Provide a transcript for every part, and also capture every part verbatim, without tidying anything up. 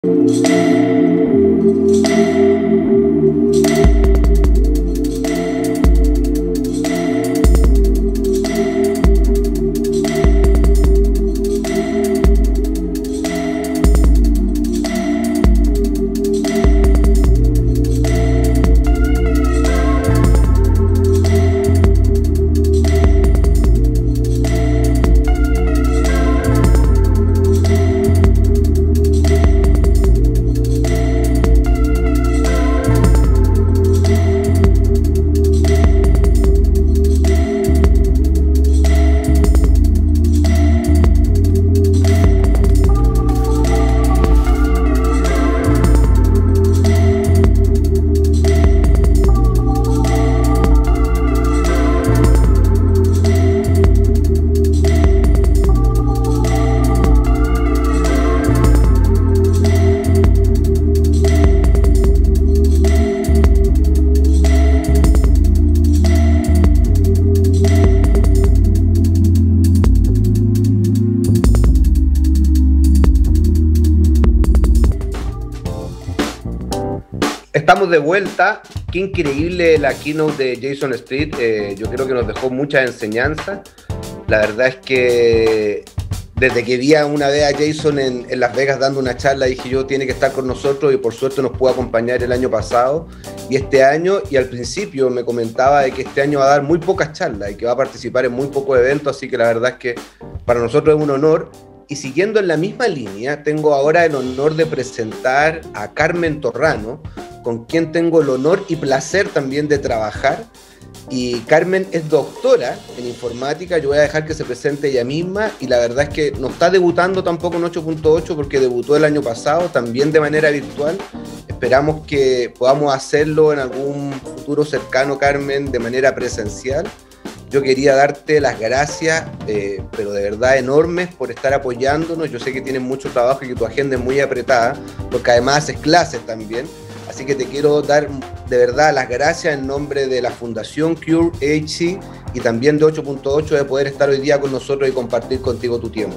Estamos de vuelta. Qué increíble la keynote de Jason Street. Eh, yo creo que nos dejó muchas enseñanzas. La verdad es que desde que vi una vez a Jason en, en Las Vegas dando una charla, dije yo, tiene que estar con nosotros, y por suerte nos pudo acompañar el año pasado y este año. Y al principio me comentaba de que este año va a dar muy pocas charlas y que va a participar en muy pocos eventos, así que la verdad es que para nosotros es un honor. Y siguiendo en la misma línea, tengo ahora el honor de presentar a Carmen Torrano, con quien tengo el honor y placer también de trabajar. Y Carmen es doctora en informática. Yo voy a dejar que se presente ella misma, y la verdad es que no está debutando tampoco en ocho punto ocho porque debutó el año pasado, también de manera virtual. Esperamos que podamos hacerlo en algún futuro cercano, Carmen, de manera presencial. Yo quería darte las gracias, eh, pero de verdad enormes, por estar apoyándonos. Yo sé que tienes mucho trabajo y que tu agenda es muy apretada, porque además haces clases también. Así que te quiero dar de verdad las gracias en nombre de la Fundación Cure H C y también de ocho punto ocho de poder estar hoy día con nosotros y compartir contigo tu tiempo.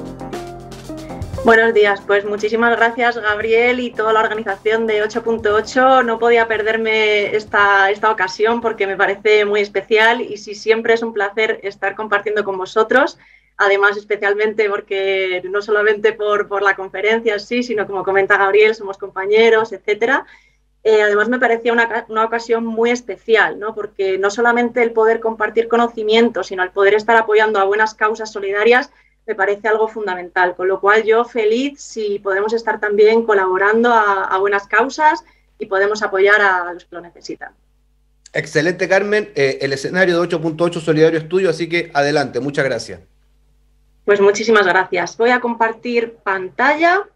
Buenos días, pues muchísimas gracias, Gabriel, y toda la organización de ocho punto ocho. No podía perderme esta, esta ocasión porque me parece muy especial, y sí, siempre es un placer estar compartiendo con vosotros. Además, especialmente porque no solamente por, por la conferencia, sí, sino como comenta Gabriel, somos compañeros, etcétera. Eh, además, me parecía una, una ocasión muy especial, ¿no? Porque no solamente el poder compartir conocimiento, sino el poder estar apoyando a buenas causas solidarias me parece algo fundamental. Con lo cual, yo feliz si podemos estar también colaborando a, a buenas causas y podemos apoyar a los que lo necesitan. Excelente, Carmen. Eh, el escenario de ocho punto ocho Solidario es tuyo, así que adelante. Muchas gracias. Pues muchísimas gracias. Voy a compartir pantalla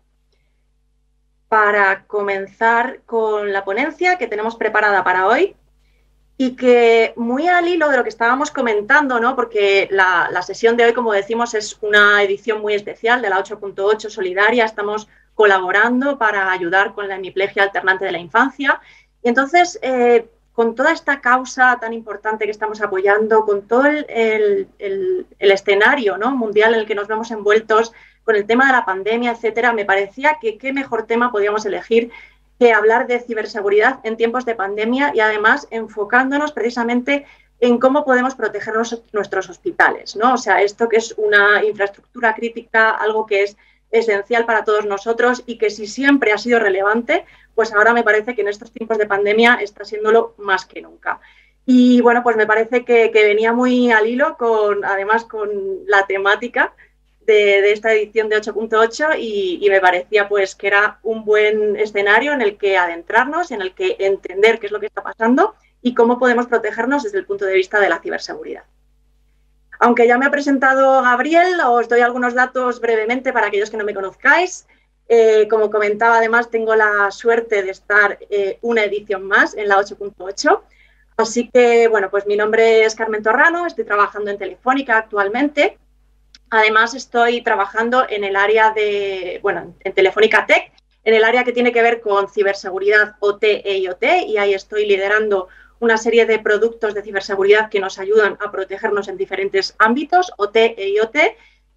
para comenzar con la ponencia que tenemos preparada para hoy, y que muy al hilo de lo que estábamos comentando, ¿no? Porque la, la sesión de hoy, como decimos, es una edición muy especial de la ocho punto ocho Solidaria. Estamos colaborando para ayudar con la hemiplegia alternante de la infancia. Y entonces, eh, con toda esta causa tan importante que estamos apoyando, con todo el, el, el, el escenario, ¿no?, mundial en el que nos vemos envueltos, con el tema de la pandemia, etcétera, me parecía que qué mejor tema podíamos elegir que hablar de ciberseguridad en tiempos de pandemia, y además enfocándonos precisamente en cómo podemos proteger nuestros hospitales, ¿no? O sea, esto que es una infraestructura crítica, algo que es esencial para todos nosotros y que si siempre ha sido relevante, pues ahora me parece que en estos tiempos de pandemia está siéndolo más que nunca. Y bueno, pues me parece que, que venía muy al hilo, con, además con la temática De, de esta edición de ocho punto ocho, y, y me parecía pues que era un buen escenario en el que adentrarnos, en el que entender qué es lo que está pasando y cómo podemos protegernos desde el punto de vista de la ciberseguridad. Aunque ya me ha presentado Gabriel, os doy algunos datos brevemente para aquellos que no me conozcáis. Eh, como comentaba, además tengo la suerte de estar eh, una edición más en la ocho punto ocho. Así que, bueno, pues mi nombre es Carmen Torrano, estoy trabajando en Telefónica actualmente. Además, estoy trabajando en el área de, bueno, en Telefónica Tech, en el área que tiene que ver con ciberseguridad O T e I o T, y ahí estoy liderando una serie de productos de ciberseguridad que nos ayudan a protegernos en diferentes ámbitos, O T e I o T,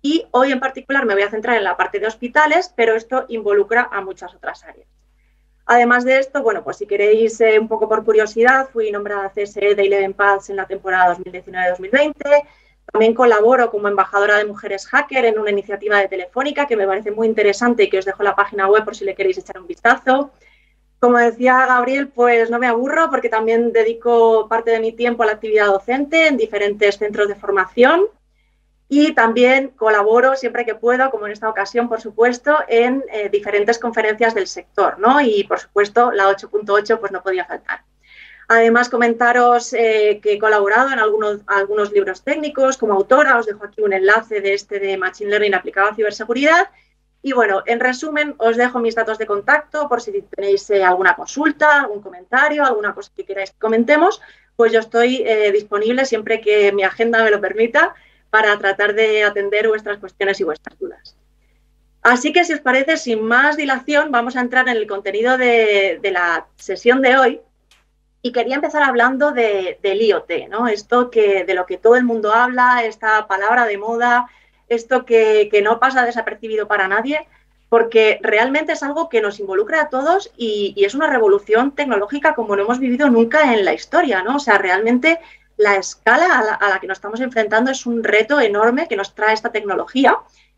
Y hoy en particular me voy a centrar en la parte de hospitales, pero esto involucra a muchas otras áreas. Además de esto, bueno, pues si queréis eh, un poco por curiosidad, fui nombrada C S E de Eleven Paths en la temporada dos mil diecinueve dos mil veinte. También colaboro como embajadora de Mujeres Hacker en una iniciativa de Telefónica que me parece muy interesante y que os dejo la página web por si le queréis echar un vistazo. Como decía Gabriel, pues no me aburro porque también dedico parte de mi tiempo a la actividad docente en diferentes centros de formación. Y también colaboro siempre que puedo, como en esta ocasión, por supuesto, en eh, diferentes conferencias del sector, ¿no? Y, por supuesto, la ocho punto ocho pues no podía faltar. Además, comentaros eh, que he colaborado en algunos, algunos libros técnicos como autora. Os dejo aquí un enlace de este de Machine Learning aplicado a ciberseguridad. Y, bueno, en resumen, os dejo mis datos de contacto por si tenéis eh, alguna consulta, algún comentario, alguna cosa que queráis que comentemos. Pues yo estoy eh, disponible siempre que mi agenda me lo permita, para tratar de atender vuestras cuestiones y vuestras dudas. Así que, si os parece, sin más dilación, vamos a entrar en el contenido de, de la sesión de hoy. Y quería empezar hablando de, del I O T, ¿no? Esto que, de lo que todo el mundo habla, esta palabra de moda, esto que, que no pasa desapercibido para nadie, porque realmente es algo que nos involucra a todos y, y es una revolución tecnológica como no hemos vivido nunca en la historia, ¿no? O sea, realmente la escala a la, a la que nos estamos enfrentando es un reto enorme que nos trae esta tecnología.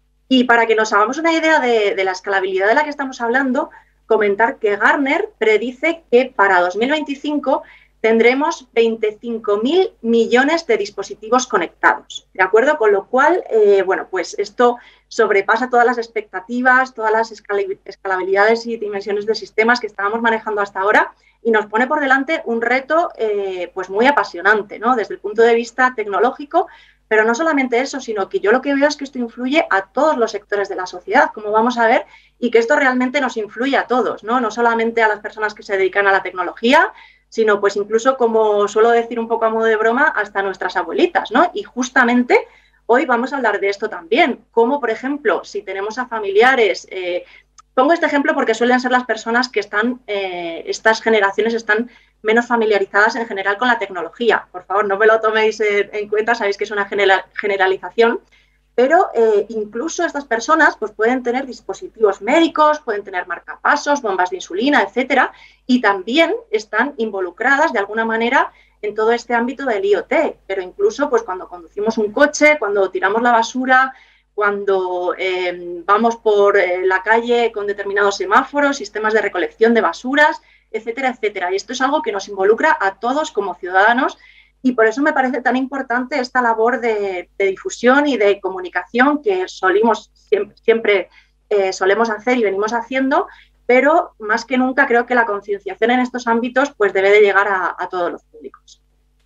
Y para que nos hagamos una idea de, de la escalabilidad de la que estamos hablando, comentar que Gartner predice que para dos mil veinticinco tendremos veinticinco mil millones de dispositivos conectados, ¿de acuerdo? Con lo cual, eh, bueno, pues esto sobrepasa todas las expectativas, todas las escalabilidades y dimensiones de sistemas que estábamos manejando hasta ahora y nos pone por delante un reto eh, pues muy apasionante, ¿no? Desde el punto de vista tecnológico, pero no solamente eso, sino que yo lo que veo es que esto influye a todos los sectores de la sociedad, como vamos a ver, y que esto realmente nos influye a todos, ¿no? No solamente a las personas que se dedican a la tecnología, sino pues incluso, como suelo decir un poco a modo de broma, hasta nuestras abuelitas, ¿no? Y justamente hoy vamos a hablar de esto también, como por ejemplo, si tenemos a familiares, eh, pongo este ejemplo porque suelen ser las personas que están, eh, estas generaciones están menos familiarizadas en general con la tecnología. Por favor, no me lo toméis en, en cuenta, sabéis que es una general, generalización, pero eh, incluso estas personas pues, pueden tener dispositivos médicos, pueden tener marcapasos, bombas de insulina, etcétera, y también están involucradas de alguna manera en todo este ámbito del I O T, pero incluso pues, cuando conducimos un coche, cuando tiramos la basura, cuando eh, vamos por eh, la calle con determinados semáforos, sistemas de recolección de basuras, etcétera, etcétera. Y esto es algo que nos involucra a todos como ciudadanos y por eso me parece tan importante esta labor de, de difusión y de comunicación que solimos, siempre, siempre eh, solemos hacer y venimos haciendo, pero más que nunca creo que la concienciación en estos ámbitos pues debe de llegar a, a todos los públicos.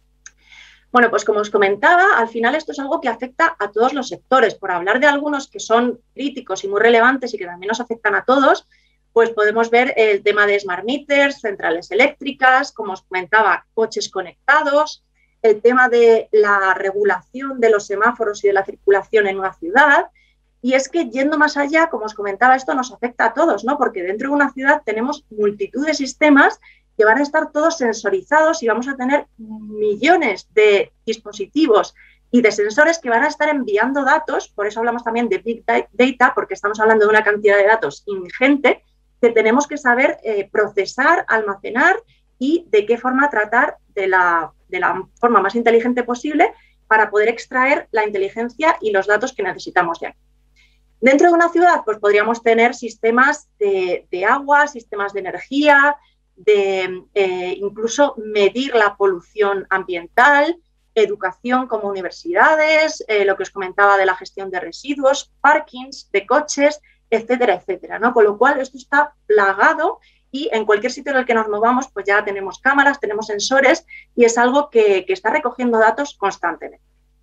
Bueno, pues como os comentaba, al final esto es algo que afecta a todos los sectores. Por hablar de algunos que son críticos y muy relevantes y que también nos afectan a todos, pues podemos ver el tema de smart meters, centrales eléctricas, como os comentaba, coches conectados, el tema de la regulación de los semáforos y de la circulación en una ciudad. Y es que yendo más allá, como os comentaba, esto nos afecta a todos, ¿no? Porque dentro de una ciudad tenemos multitud de sistemas que van a estar todos sensorizados y vamos a tener millones de dispositivos y de sensores que van a estar enviando datos. Por eso hablamos también de Big Data, porque estamos hablando de una cantidad de datos ingente que tenemos que saber eh, procesar, almacenar y de qué forma tratar de la, de la forma más inteligente posible para poder extraer la inteligencia y los datos que necesitamos de aquí. Dentro de una ciudad, pues podríamos tener sistemas de, de agua, sistemas de energía, de eh, incluso medir la polución ambiental, educación como universidades, eh, lo que os comentaba de la gestión de residuos, parkings de coches, etcétera, etcétera, ¿no? Con lo cual esto está plagado y en cualquier sitio en el que nos movamos pues ya tenemos cámaras, tenemos sensores y es algo que, que está recogiendo datos constantemente.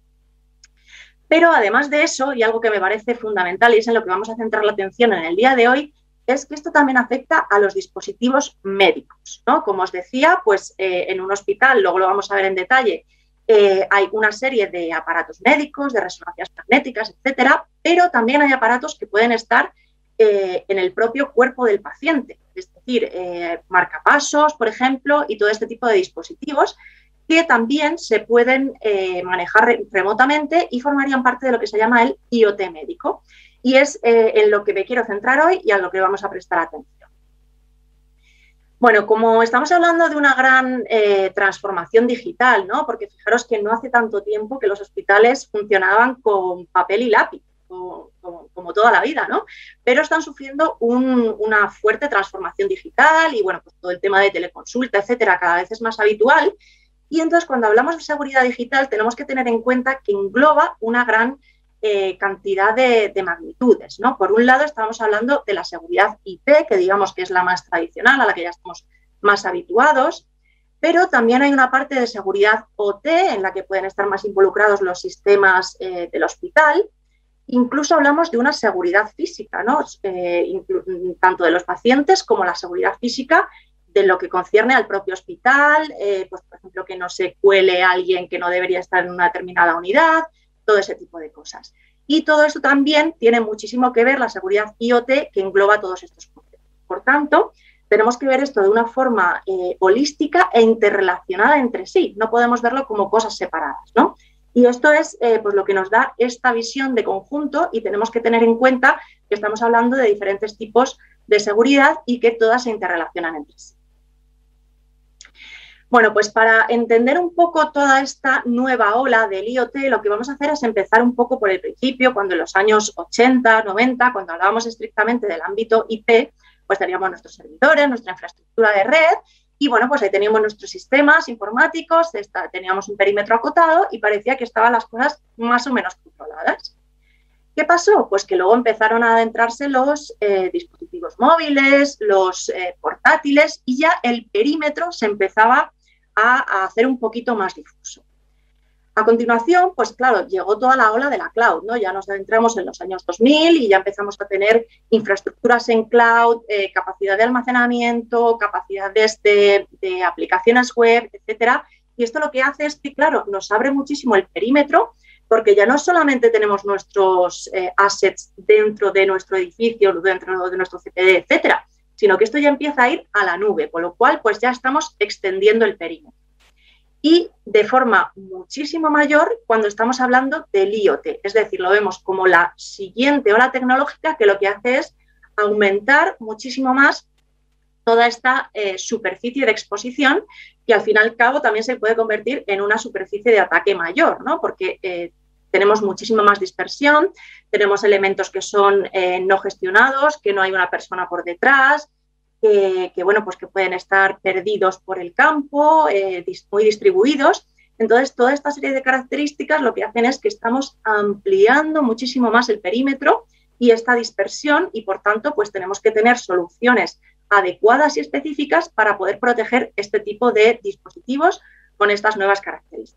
Pero además de eso, y algo que me parece fundamental y es en lo que vamos a centrar la atención en el día de hoy, es que esto también afecta a los dispositivos médicos, ¿no? Como os decía, pues eh, en un hospital, luego lo vamos a ver en detalle, eh, hay una serie de aparatos médicos, de resonancias magnéticas, etcétera, pero también hay aparatos que pueden estar eh, en el propio cuerpo del paciente, es decir, eh, marcapasos, por ejemplo, y todo este tipo de dispositivos que también se pueden eh, manejar re remotamente y formarían parte de lo que se llama el I O T médico. Y es eh, en lo que me quiero centrar hoy y a lo que vamos a prestar atención. Bueno, como estamos hablando de una gran eh, transformación digital, ¿no? Porque fijaros que no hace tanto tiempo que los hospitales funcionaban con papel y lápiz, como, como, como toda la vida, ¿no? Pero están sufriendo un, una fuerte transformación digital y, bueno, pues todo el tema de teleconsulta, etcétera, cada vez es más habitual. Y entonces, cuando hablamos de seguridad digital, tenemos que tener en cuenta que engloba una gran eh, cantidad de, de magnitudes, ¿no? Por un lado, estamos hablando de la seguridad I P, que digamos que es la más tradicional, a la que ya estamos más habituados, pero también hay una parte de seguridad O T, en la que pueden estar más involucrados los sistemas eh, del hospital. Incluso hablamos de una seguridad física, ¿no? Eh, tanto de los pacientes como la seguridad física de lo que concierne al propio hospital, eh, pues, por ejemplo, que no se cuele a alguien que no debería estar en una determinada unidad, todo ese tipo de cosas. Y todo esto también tiene muchísimo que ver la seguridad I O T, que engloba todos estos conceptos. Por tanto, tenemos que ver esto de una forma eh, holística e interrelacionada entre sí. No podemos verlo como cosas separadas, ¿no? Y esto es eh, pues lo que nos da esta visión de conjunto, y tenemos que tener en cuenta que estamos hablando de diferentes tipos de seguridad y que todas se interrelacionan entre sí. Bueno, pues para entender un poco toda esta nueva ola del I O T, lo que vamos a hacer es empezar un poco por el principio, cuando en los años ochenta, noventa, cuando hablábamos estrictamente del ámbito I P, pues teníamos nuestros servidores, nuestra infraestructura de red, y bueno, pues ahí teníamos nuestros sistemas informáticos, esta, teníamos un perímetro acotado y parecía que estaban las cosas más o menos controladas. ¿Qué pasó? Pues que luego empezaron a adentrarse los eh, dispositivos móviles, los eh, portátiles, y ya el perímetro se empezaba a, a hacer un poquito más difuso. A continuación, pues claro, llegó toda la ola de la cloud, ¿no? Ya nos adentramos en los años dos mil y ya empezamos a tener infraestructuras en cloud, eh, capacidad de almacenamiento, capacidades de, de aplicaciones web, etcétera. Y esto lo que hace es que, claro, nos abre muchísimo el perímetro, porque ya no solamente tenemos nuestros eh, assets dentro de nuestro edificio, dentro de nuestro C P D, etcétera, sino que esto ya empieza a ir a la nube, con lo cual pues ya estamos extendiendo el perímetro. Y de forma muchísimo mayor cuando estamos hablando del I O T, es decir, lo vemos como la siguiente ola tecnológica que lo que hace es aumentar muchísimo más toda esta eh, superficie de exposición, que al fin y al cabo también se puede convertir en una superficie de ataque mayor, ¿no? Porque eh, tenemos muchísima más dispersión, tenemos elementos que son eh, no gestionados, que no hay una persona por detrás, que, que, bueno, pues que pueden estar perdidos por el campo, eh, muy distribuidos. Entonces, toda esta serie de características lo que hacen es que estamos ampliando muchísimo más el perímetro y esta dispersión, y por tanto, pues tenemos que tener soluciones adecuadas y específicas para poder proteger este tipo de dispositivos con estas nuevas características.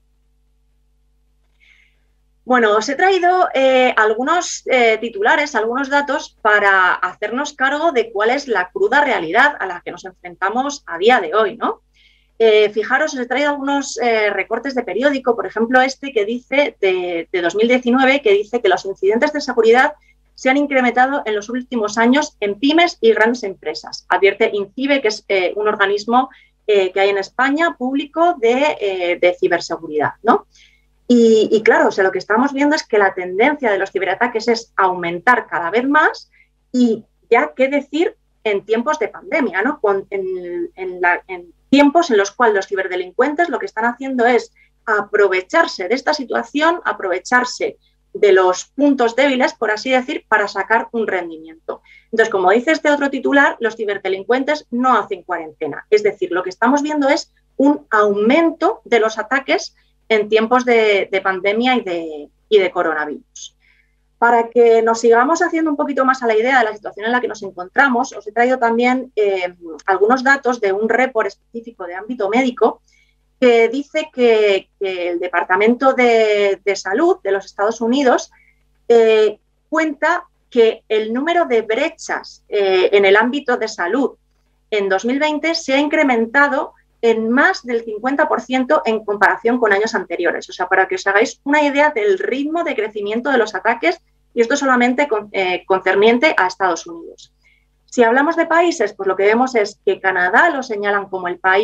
Bueno, os he traído eh, algunos eh, titulares, algunos datos para hacernos cargo de cuál es la cruda realidad a la que nos enfrentamos a día de hoy, ¿no? Eh, fijaros, os he traído algunos eh, recortes de periódico, por ejemplo, este que dice de, de dos mil diecinueve, que dice que los incidentes de seguridad se han incrementado en los últimos años en pymes y grandes empresas. Advierte INCIBE, que es eh, un organismo eh, que hay en España, público, de, eh, de ciberseguridad, ¿no? Y, y claro, o sea, lo que estamos viendo es que la tendencia de los ciberataques es aumentar cada vez más, y ya qué decir en tiempos de pandemia, ¿no? Con, en, en, la, en tiempos en los cuales los ciberdelincuentes lo que están haciendo es aprovecharse de esta situación, aprovecharse de los puntos débiles, por así decir, para sacar un rendimiento. Entonces, como dice este otro titular, los ciberdelincuentes no hacen cuarentena. Es decir, lo que estamos viendo es un aumento de los ataques en tiempos de, de pandemia y de, y de coronavirus. Para que nos sigamos haciendo un poquito más a la idea de la situación en la que nos encontramos, os he traído también eh, algunos datos de un report específico de ámbito médico que dice que, que el Departamento de, de Salud de los Estados Unidos eh, cuenta que el número de brechas eh, en el ámbito de salud en dos mil veinte se ha incrementado en más del cincuenta por ciento en comparación con años anteriores. O sea, para que os hagáis una idea del ritmo de crecimiento de los ataques, y esto solamente con, eh, concerniente a Estados Unidos. Si hablamos de países, pues lo que vemos es que Canadá lo señalan como el país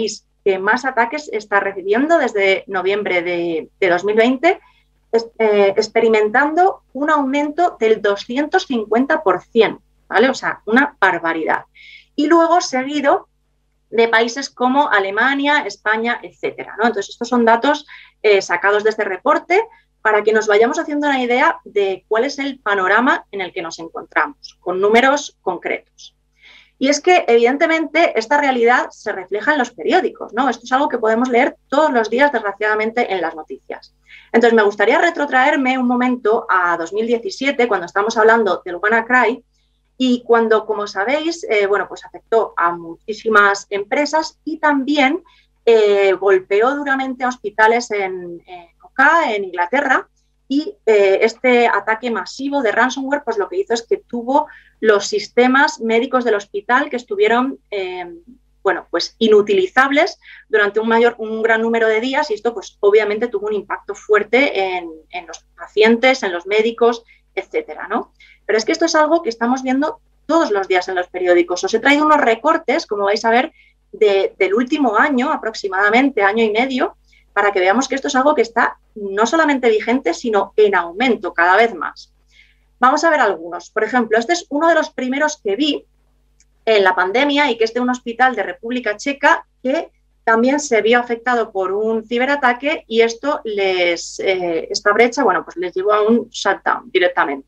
que más ataques está recibiendo desde noviembre de, de dos mil veinte, es, eh, experimentando un aumento del doscientos cincuenta por ciento, ¿vale? O sea, una barbaridad. Y luego seguido de países como Alemania, España, etcétera, ¿no? Entonces, estos son datos eh, sacados de este reporte para que nos vayamos haciendo una idea de cuál es el panorama en el que nos encontramos, con números concretos. Y es que, evidentemente, esta realidad se refleja en los periódicos, ¿no? Esto es algo que podemos leer todos los días, desgraciadamente, en las noticias. Entonces, me gustaría retrotraerme un momento a dos mil diecisiete, cuando estamos hablando del WannaCry, y cuando, como sabéis, eh, bueno, pues afectó a muchísimas empresas y también eh, golpeó duramente a hospitales en, en, acá, en Inglaterra, y eh, este ataque masivo de ransomware, pues lo que hizo es que tuvo los sistemas médicos del hospital que estuvieron, eh, bueno, pues inutilizables durante un mayor, un gran número de días, y esto, pues obviamente tuvo un impacto fuerte en, en los pacientes, en los médicos, etcétera, ¿no? Pero es que esto es algo que estamos viendo todos los días en los periódicos. Os he traído unos recortes, como vais a ver, de, del último año, aproximadamente año y medio, para que veamos que esto es algo que está no solamente vigente, sino en aumento cada vez más. Vamos a ver algunos. Por ejemplo, este es uno de los primeros que vi en la pandemia y que es de un hospital de República Checa que también se vio afectado por un ciberataque y esto les, eh, esta brecha, bueno, pues les llevó a un shutdown directamente.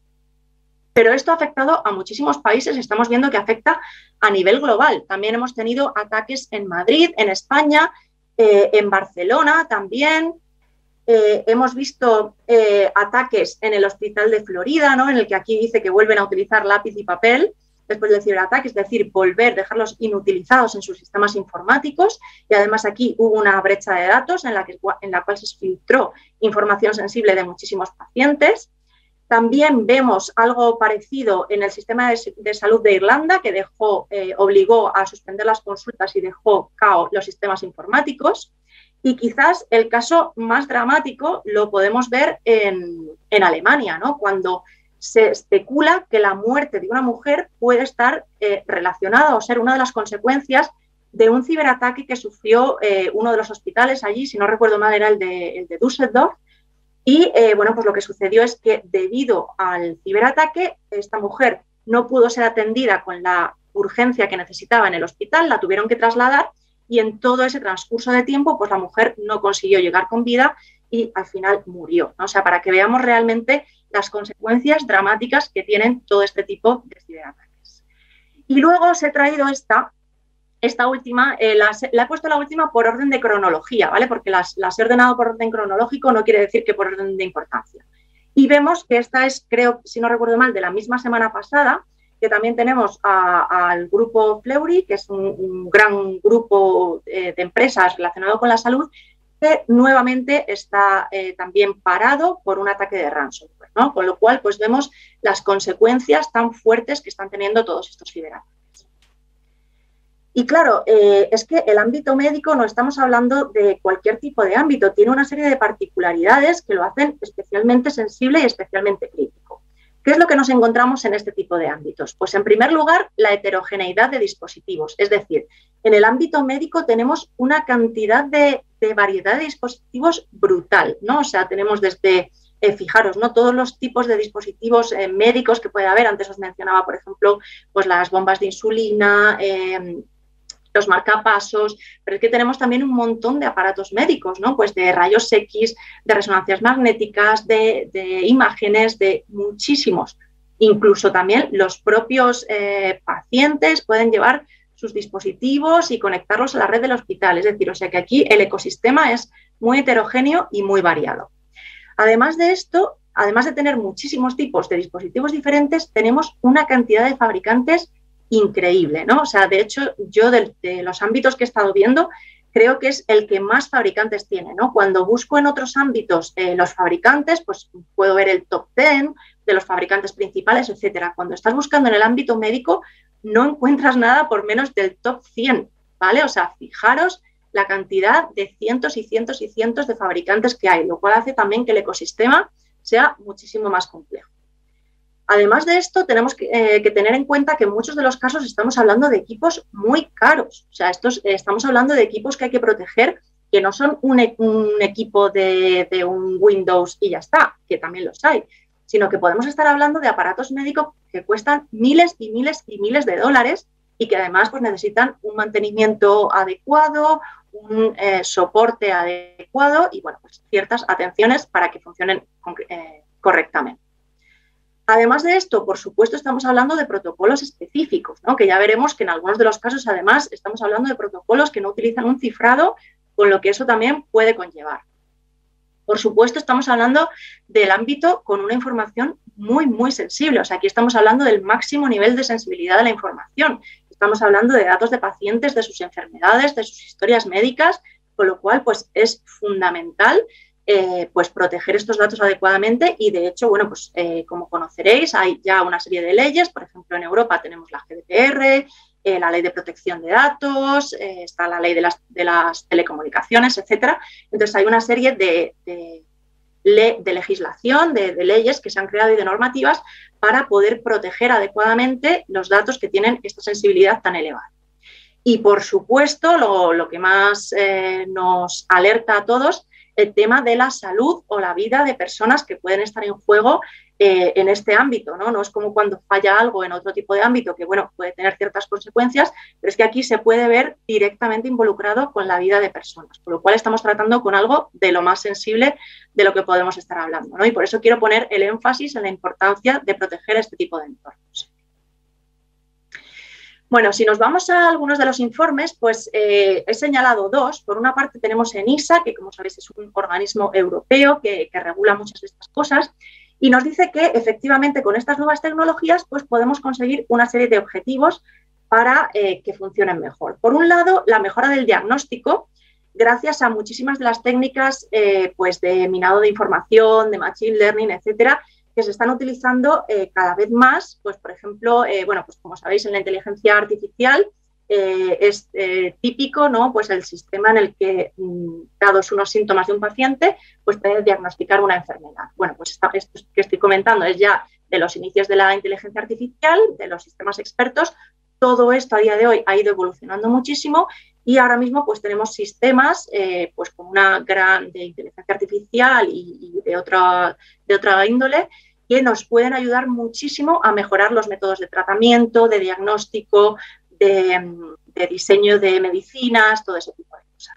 Pero esto ha afectado a muchísimos países, estamos viendo que afecta a nivel global. También hemos tenido ataques en Madrid, en España, eh, en Barcelona también. Eh, hemos visto eh, ataques en el hospital de Florida, ¿no? En el que aquí dice que vuelven a utilizar lápiz y papel después del ciberataque, es decir, volver, dejarlos inutilizados en sus sistemas informáticos. Y además aquí hubo una brecha de datos en la, que, en la cual se filtró información sensible de muchísimos pacientes. También vemos algo parecido en el sistema de, de salud de Irlanda, que dejó, eh, obligó a suspender las consultas y dejó cao los sistemas informáticos. Y quizás el caso más dramático lo podemos ver en, en Alemania, ¿no? Cuando se especula que la muerte de una mujer puede estar eh, relacionada o ser una de las consecuencias de un ciberataque que sufrió eh, uno de los hospitales allí, si no recuerdo mal era el de, el de Düsseldorf. Y eh, bueno, pues lo que sucedió es que debido al ciberataque, esta mujer no pudo ser atendida con la urgencia que necesitaba en el hospital, la tuvieron que trasladar y en todo ese transcurso de tiempo, pues la mujer no consiguió llegar con vida y al final murió, ¿no? O sea, para que veamos realmente las consecuencias dramáticas que tienen todo este tipo de ciberataques. Y luego os he traído esta, esta última, eh, la, la he puesto la última por orden de cronología, ¿vale? Porque las, las he ordenado por orden cronológico, no quiere decir que por orden de importancia. Y vemos que esta es, creo, si no recuerdo mal, de la misma semana pasada, que también tenemos a, al grupo Fleury, que es un, un gran grupo eh, de empresas relacionado con la salud, que nuevamente está eh, también parado por un ataque de ransomware, ¿no? Con lo cual, pues vemos las consecuencias tan fuertes que están teniendo todos estos ciberataques. Y claro, eh, es que el ámbito médico no estamos hablando de cualquier tipo de ámbito, tiene una serie de particularidades que lo hacen especialmente sensible y especialmente crítico. ¿Qué es lo que nos encontramos en este tipo de ámbitos? Pues en primer lugar, la heterogeneidad de dispositivos. Es decir, en el ámbito médico tenemos una cantidad de, de variedad de dispositivos brutal, ¿no? O sea, tenemos desde, eh, fijaros, ¿no? Todos los tipos de dispositivos eh, médicos que puede haber. Antes os mencionaba, por ejemplo, pues las bombas de insulina, eh, los marcapasos, pero es que tenemos también un montón de aparatos médicos, ¿no? Pues de rayos X, de resonancias magnéticas, de, de imágenes, de muchísimos. Incluso también los propios eh, pacientes pueden llevar sus dispositivos y conectarlos a la red del hospital. Es decir, o sea que aquí el ecosistema es muy heterogéneo y muy variado. Además de esto, además de tener muchísimos tipos de dispositivos diferentes, tenemos una cantidad de fabricantes increíble, ¿no? O sea, de hecho, yo de, de los ámbitos que he estado viendo, creo que es el que más fabricantes tiene, ¿no? Cuando busco en otros ámbitos eh, los fabricantes, pues puedo ver el top diez de los fabricantes principales, etcétera. Cuando estás buscando en el ámbito médico, no encuentras nada por menos del top cien, ¿vale? O sea, fijaros la cantidad de cientos y cientos y cientos de fabricantes que hay, lo cual hace también que el ecosistema sea muchísimo más complejo. Además de esto, tenemos que, eh, que tener en cuenta que en muchos de los casos estamos hablando de equipos muy caros. O sea, estos, eh, estamos hablando de equipos que hay que proteger, que no son un, un equipo de, de un Windows y ya está, que también los hay, sino que podemos estar hablando de aparatos médicos que cuestan miles y miles y miles de dólares y que además pues, necesitan un mantenimiento adecuado, un eh, soporte adecuado y bueno, pues, ciertas atenciones para que funcionen eh, correctamente. Además de esto, por supuesto, estamos hablando de protocolos específicos, ¿no? Que ya veremos que en algunos de los casos, además, estamos hablando de protocolos que no utilizan un cifrado, con lo que eso también puede conllevar. Por supuesto, estamos hablando del ámbito con una información muy, muy sensible. O sea, aquí estamos hablando del máximo nivel de sensibilidad de la información. Estamos hablando de datos de pacientes, de sus enfermedades, de sus historias médicas, con lo cual, pues, es fundamental Eh, pues proteger estos datos adecuadamente y de hecho, bueno, pues eh, como conoceréis, hay ya una serie de leyes, por ejemplo, en Europa tenemos la G D P R, eh, la Ley de Protección de Datos, eh, está la Ley de las, de las Telecomunicaciones, etcétera. Entonces hay una serie de, de, de legislación, de, de leyes que se han creado y de normativas para poder proteger adecuadamente los datos que tienen esta sensibilidad tan elevada. Y por supuesto, lo, lo que más eh, nos alerta a todos, el tema de la salud o la vida de personas que pueden estar en juego eh, en este ámbito, ¿no? No es como cuando falla algo en otro tipo de ámbito que, bueno, puede tener ciertas consecuencias, pero es que aquí se puede ver directamente involucrado con la vida de personas, por lo cual estamos tratando con algo de lo más sensible de lo que podemos estar hablando, ¿no? Y por eso quiero poner el énfasis en la importancia de proteger este tipo de entornos. Bueno, si nos vamos a algunos de los informes, pues eh, he señalado dos. Por una parte tenemos ENISA, que como sabéis es un organismo europeo que, que regula muchas de estas cosas y nos dice que efectivamente con estas nuevas tecnologías pues podemos conseguir una serie de objetivos para eh, que funcionen mejor. Por un lado, la mejora del diagnóstico, gracias a muchísimas de las técnicas eh, pues de minado de información, de machine learning, etcétera, que se están utilizando eh, cada vez más, pues por ejemplo, eh, bueno, pues como sabéis en la inteligencia artificial eh, es eh, típico, ¿no? Pues el sistema en el que, mm, dados unos síntomas de un paciente, pues puede diagnosticar una enfermedad. Bueno, pues esta, esto que estoy comentando es ya de los inicios de la inteligencia artificial, de los sistemas expertos. Todo esto a día de hoy ha ido evolucionando muchísimo y ahora mismo pues tenemos sistemas eh, pues con una gran de inteligencia artificial y, y de, otra, de otra índole que nos pueden ayudar muchísimo a mejorar los métodos de tratamiento, de diagnóstico, de, de diseño de medicinas, todo ese tipo de cosas.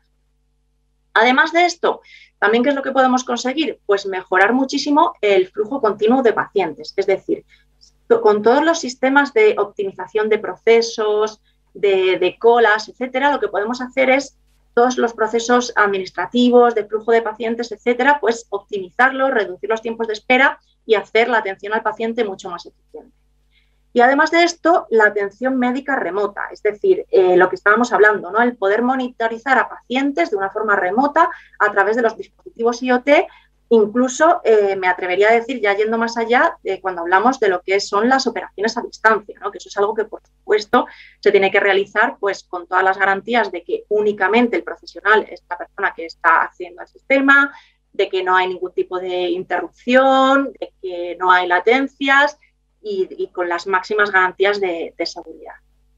Además de esto, también ¿qué es lo que podemos conseguir? Pues mejorar muchísimo el flujo continuo de pacientes, es decir, con todos los sistemas de optimización de procesos, de, de colas, etcétera, lo que podemos hacer es todos los procesos administrativos, de flujo de pacientes, etcétera, pues optimizarlos, reducir los tiempos de espera y hacer la atención al paciente mucho más eficiente. Y además de esto, la atención médica remota, es decir, eh, lo que estábamos hablando, ¿no? El poder monitorizar a pacientes de una forma remota a través de los dispositivos IoT. Incluso eh, me atrevería a decir, ya yendo más allá, eh, cuando hablamos de lo que son las operaciones a distancia, ¿no? Que eso es algo que, por supuesto, se tiene que realizar pues, con todas las garantías de que únicamente el profesional es la persona que está accediendo al sistema, de que no hay ningún tipo de interrupción, de que no hay latencias y, y con las máximas garantías de, de seguridad.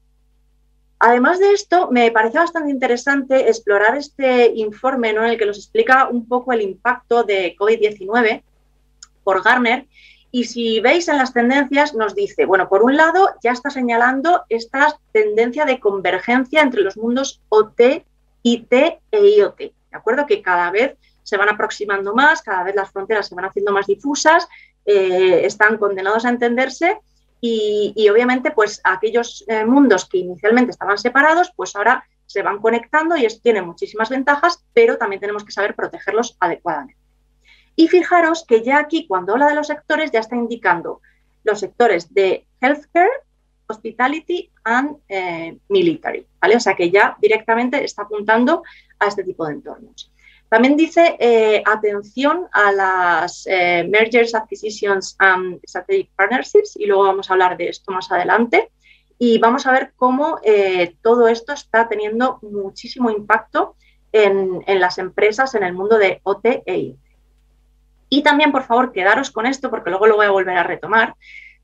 Además de esto, me parece bastante interesante explorar este informe, ¿no? En el que nos explica un poco el impacto de COVID diecinueve por Gartner. Y si veis en las tendencias, nos dice, bueno, por un lado, ya está señalando esta tendencia de convergencia entre los mundos O T, I T e IoT. ¿De acuerdo? Que cada vez se van aproximando más, cada vez las fronteras se van haciendo más difusas, eh, están condenados a entenderse. Y, y obviamente, pues aquellos eh, mundos que inicialmente estaban separados, pues ahora se van conectando y eso tiene muchísimas ventajas, pero también tenemos que saber protegerlos adecuadamente. Y fijaros que ya aquí, cuando habla de los sectores, ya está indicando los sectores de healthcare, hospitality and eh, military, ¿vale? O sea que ya directamente está apuntando a este tipo de entornos. También dice eh, atención a las eh, mergers, acquisitions and strategic partnerships y luego vamos a hablar de esto más adelante y vamos a ver cómo eh, todo esto está teniendo muchísimo impacto en, en las empresas en el mundo de O T e I T. Y también, por favor, quedaros con esto porque luego lo voy a volver a retomar.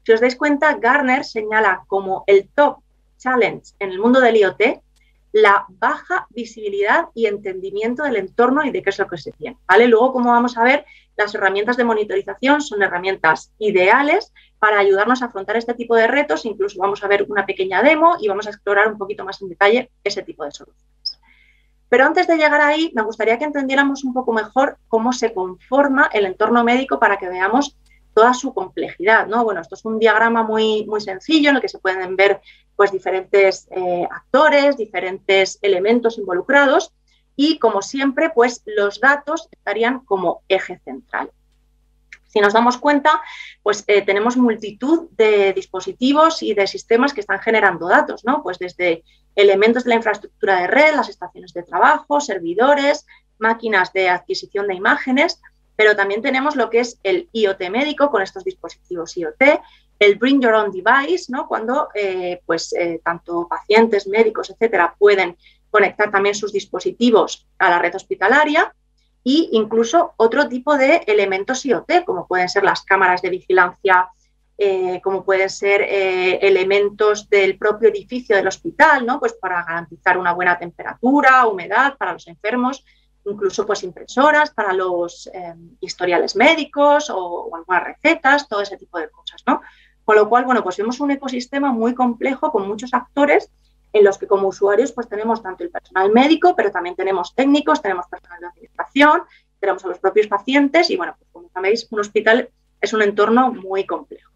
Si os dais cuenta, Gartner señala como el top challenge en el mundo del IoT la baja visibilidad y entendimiento del entorno y de qué es lo que se tiene, ¿vale? Luego, como vamos a ver, las herramientas de monitorización son herramientas ideales para ayudarnos a afrontar este tipo de retos. Incluso vamos a ver una pequeña demo y vamos a explorar un poquito más en detalle ese tipo de soluciones. Pero antes de llegar ahí, me gustaría que entendiéramos un poco mejor cómo se conforma el entorno médico para que veamos toda su complejidad, ¿no? Bueno, esto es un diagrama muy, muy sencillo en el que se pueden ver pues, diferentes eh, actores, diferentes elementos involucrados y, como siempre, pues, los datos estarían como eje central. Si nos damos cuenta, pues eh, tenemos multitud de dispositivos y de sistemas que están generando datos, ¿no? Pues desde elementos de la infraestructura de red, las estaciones de trabajo, servidores, máquinas de adquisición de imágenes, pero también tenemos lo que es el IoT médico con estos dispositivos IoT, el Bring Your Own Device, ¿no? Cuando eh, pues, eh, tanto pacientes, médicos, etcétera, pueden conectar también sus dispositivos a la red hospitalaria e incluso otro tipo de elementos IoT, como pueden ser las cámaras de vigilancia, eh, como pueden ser eh, elementos del propio edificio del hospital, ¿no? Pues para garantizar una buena temperatura, humedad para los enfermos, incluso pues impresoras para los eh, historiales médicos o, o algunas recetas, todo ese tipo de cosas, ¿no? Con lo cual, bueno, pues vemos un ecosistema muy complejo con muchos actores en los que como usuarios pues tenemos tanto el personal médico, pero también tenemos técnicos, tenemos personal de administración, tenemos a los propios pacientes y, bueno, pues como sabéis, un hospital es un entorno muy complejo.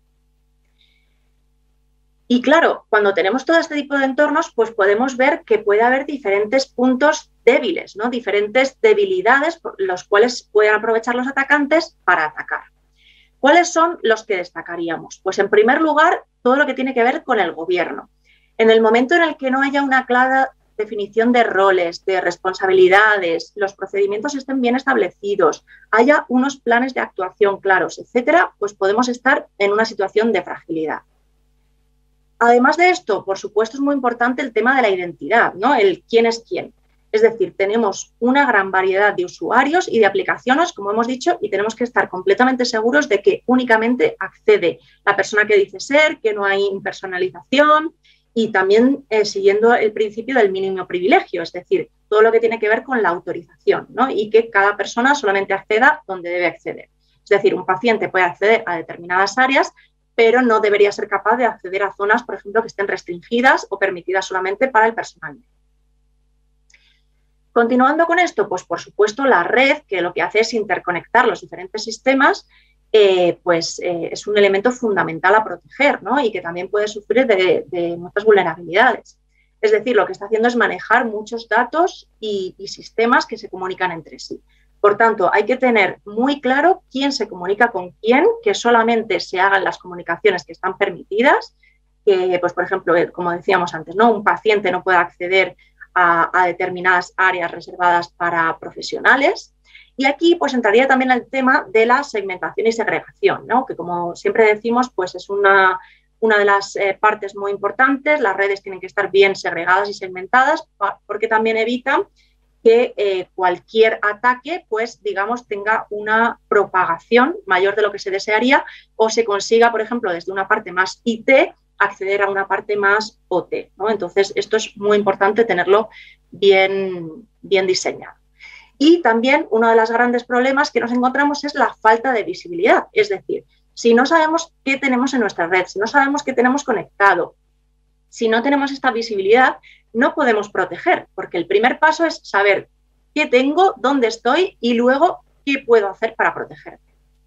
Y claro, cuando tenemos todo este tipo de entornos, pues podemos ver que puede haber diferentes puntos débiles, ¿no? Diferentes debilidades por los cuales pueden aprovechar los atacantes para atacar. ¿Cuáles son los que destacaríamos? Pues en primer lugar, todo lo que tiene que ver con el gobierno. En el momento en el que no haya una clara definición de roles, de responsabilidades, los procedimientos estén bien establecidos, haya unos planes de actuación claros, etcétera, pues podemos estar en una situación de fragilidad. Además de esto, por supuesto, es muy importante el tema de la identidad, ¿no? El quién es quién. Es decir, tenemos una gran variedad de usuarios y de aplicaciones, como hemos dicho, y tenemos que estar completamente seguros de que únicamente accede la persona que dice ser, que no hay impersonalización y también eh, siguiendo el principio del mínimo privilegio, es decir, todo lo que tiene que ver con la autorización, ¿no? Y que cada persona solamente acceda donde debe acceder. Es decir, un paciente puede acceder a determinadas áreas, pero no debería ser capaz de acceder a zonas, por ejemplo, que estén restringidas o permitidas solamente para el personal. Continuando con esto, pues por supuesto la red, que lo que hace es interconectar los diferentes sistemas, eh, pues eh, es un elemento fundamental a proteger, ¿no? Y que también puede sufrir de, de muchas vulnerabilidades. Es decir, lo que está haciendo es manejar muchos datos y, y sistemas que se comunican entre sí. Por tanto, hay que tener muy claro quién se comunica con quién, que solamente se hagan las comunicaciones que están permitidas, que, pues, por ejemplo, como decíamos antes, ¿no? Un paciente no puede acceder a, a determinadas áreas reservadas para profesionales. Y aquí pues entraría también el tema de la segmentación y segregación, ¿no? Que como siempre decimos, pues es una, una de las eh, partes muy importantes. Las redes tienen que estar bien segregadas y segmentadas porque también evitan que eh, cualquier ataque, pues digamos, tenga una propagación mayor de lo que se desearía o se consiga, por ejemplo, desde una parte más I T, acceder a una parte más O T, ¿no? Entonces, esto es muy importante tenerlo bien, bien diseñado. Y también uno de los grandes problemas que nos encontramos es la falta de visibilidad. Es decir, si no sabemos qué tenemos en nuestra red, si no sabemos qué tenemos conectado, si no tenemos esta visibilidad, no podemos proteger, porque el primer paso es saber qué tengo, dónde estoy y luego qué puedo hacer para protegerme.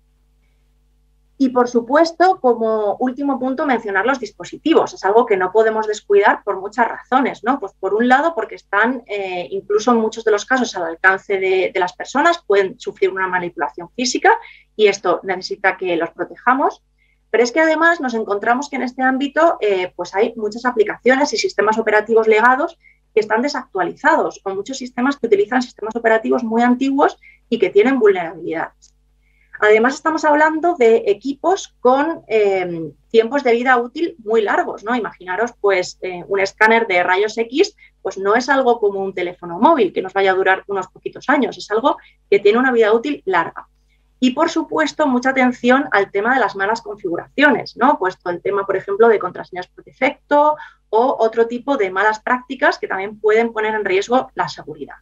Y, por supuesto, como último punto, mencionar los dispositivos. Es algo que no podemos descuidar por muchas razones, ¿no? Pues, por un lado, porque están, eh, incluso en muchos de los casos, al alcance de, de las personas, pueden sufrir una manipulación física y esto necesita que los protejamos. Pero es que, además, nos encontramos que en este ámbito eh, pues hay muchas aplicaciones y sistemas operativos legados que están desactualizados, o muchos sistemas que utilizan sistemas operativos muy antiguos y que tienen vulnerabilidades. Además, estamos hablando de equipos con eh, tiempos de vida útil muy largos, ¿no? Imaginaros, pues, eh, un escáner de rayos X, pues no es algo como un teléfono móvil que nos vaya a durar unos poquitos años, es algo que tiene una vida útil larga. Y, por supuesto, mucha atención al tema de las malas configuraciones, ¿no? Puesto el tema, por ejemplo, de contraseñas por defecto o otro tipo de malas prácticas que también pueden poner en riesgo la seguridad.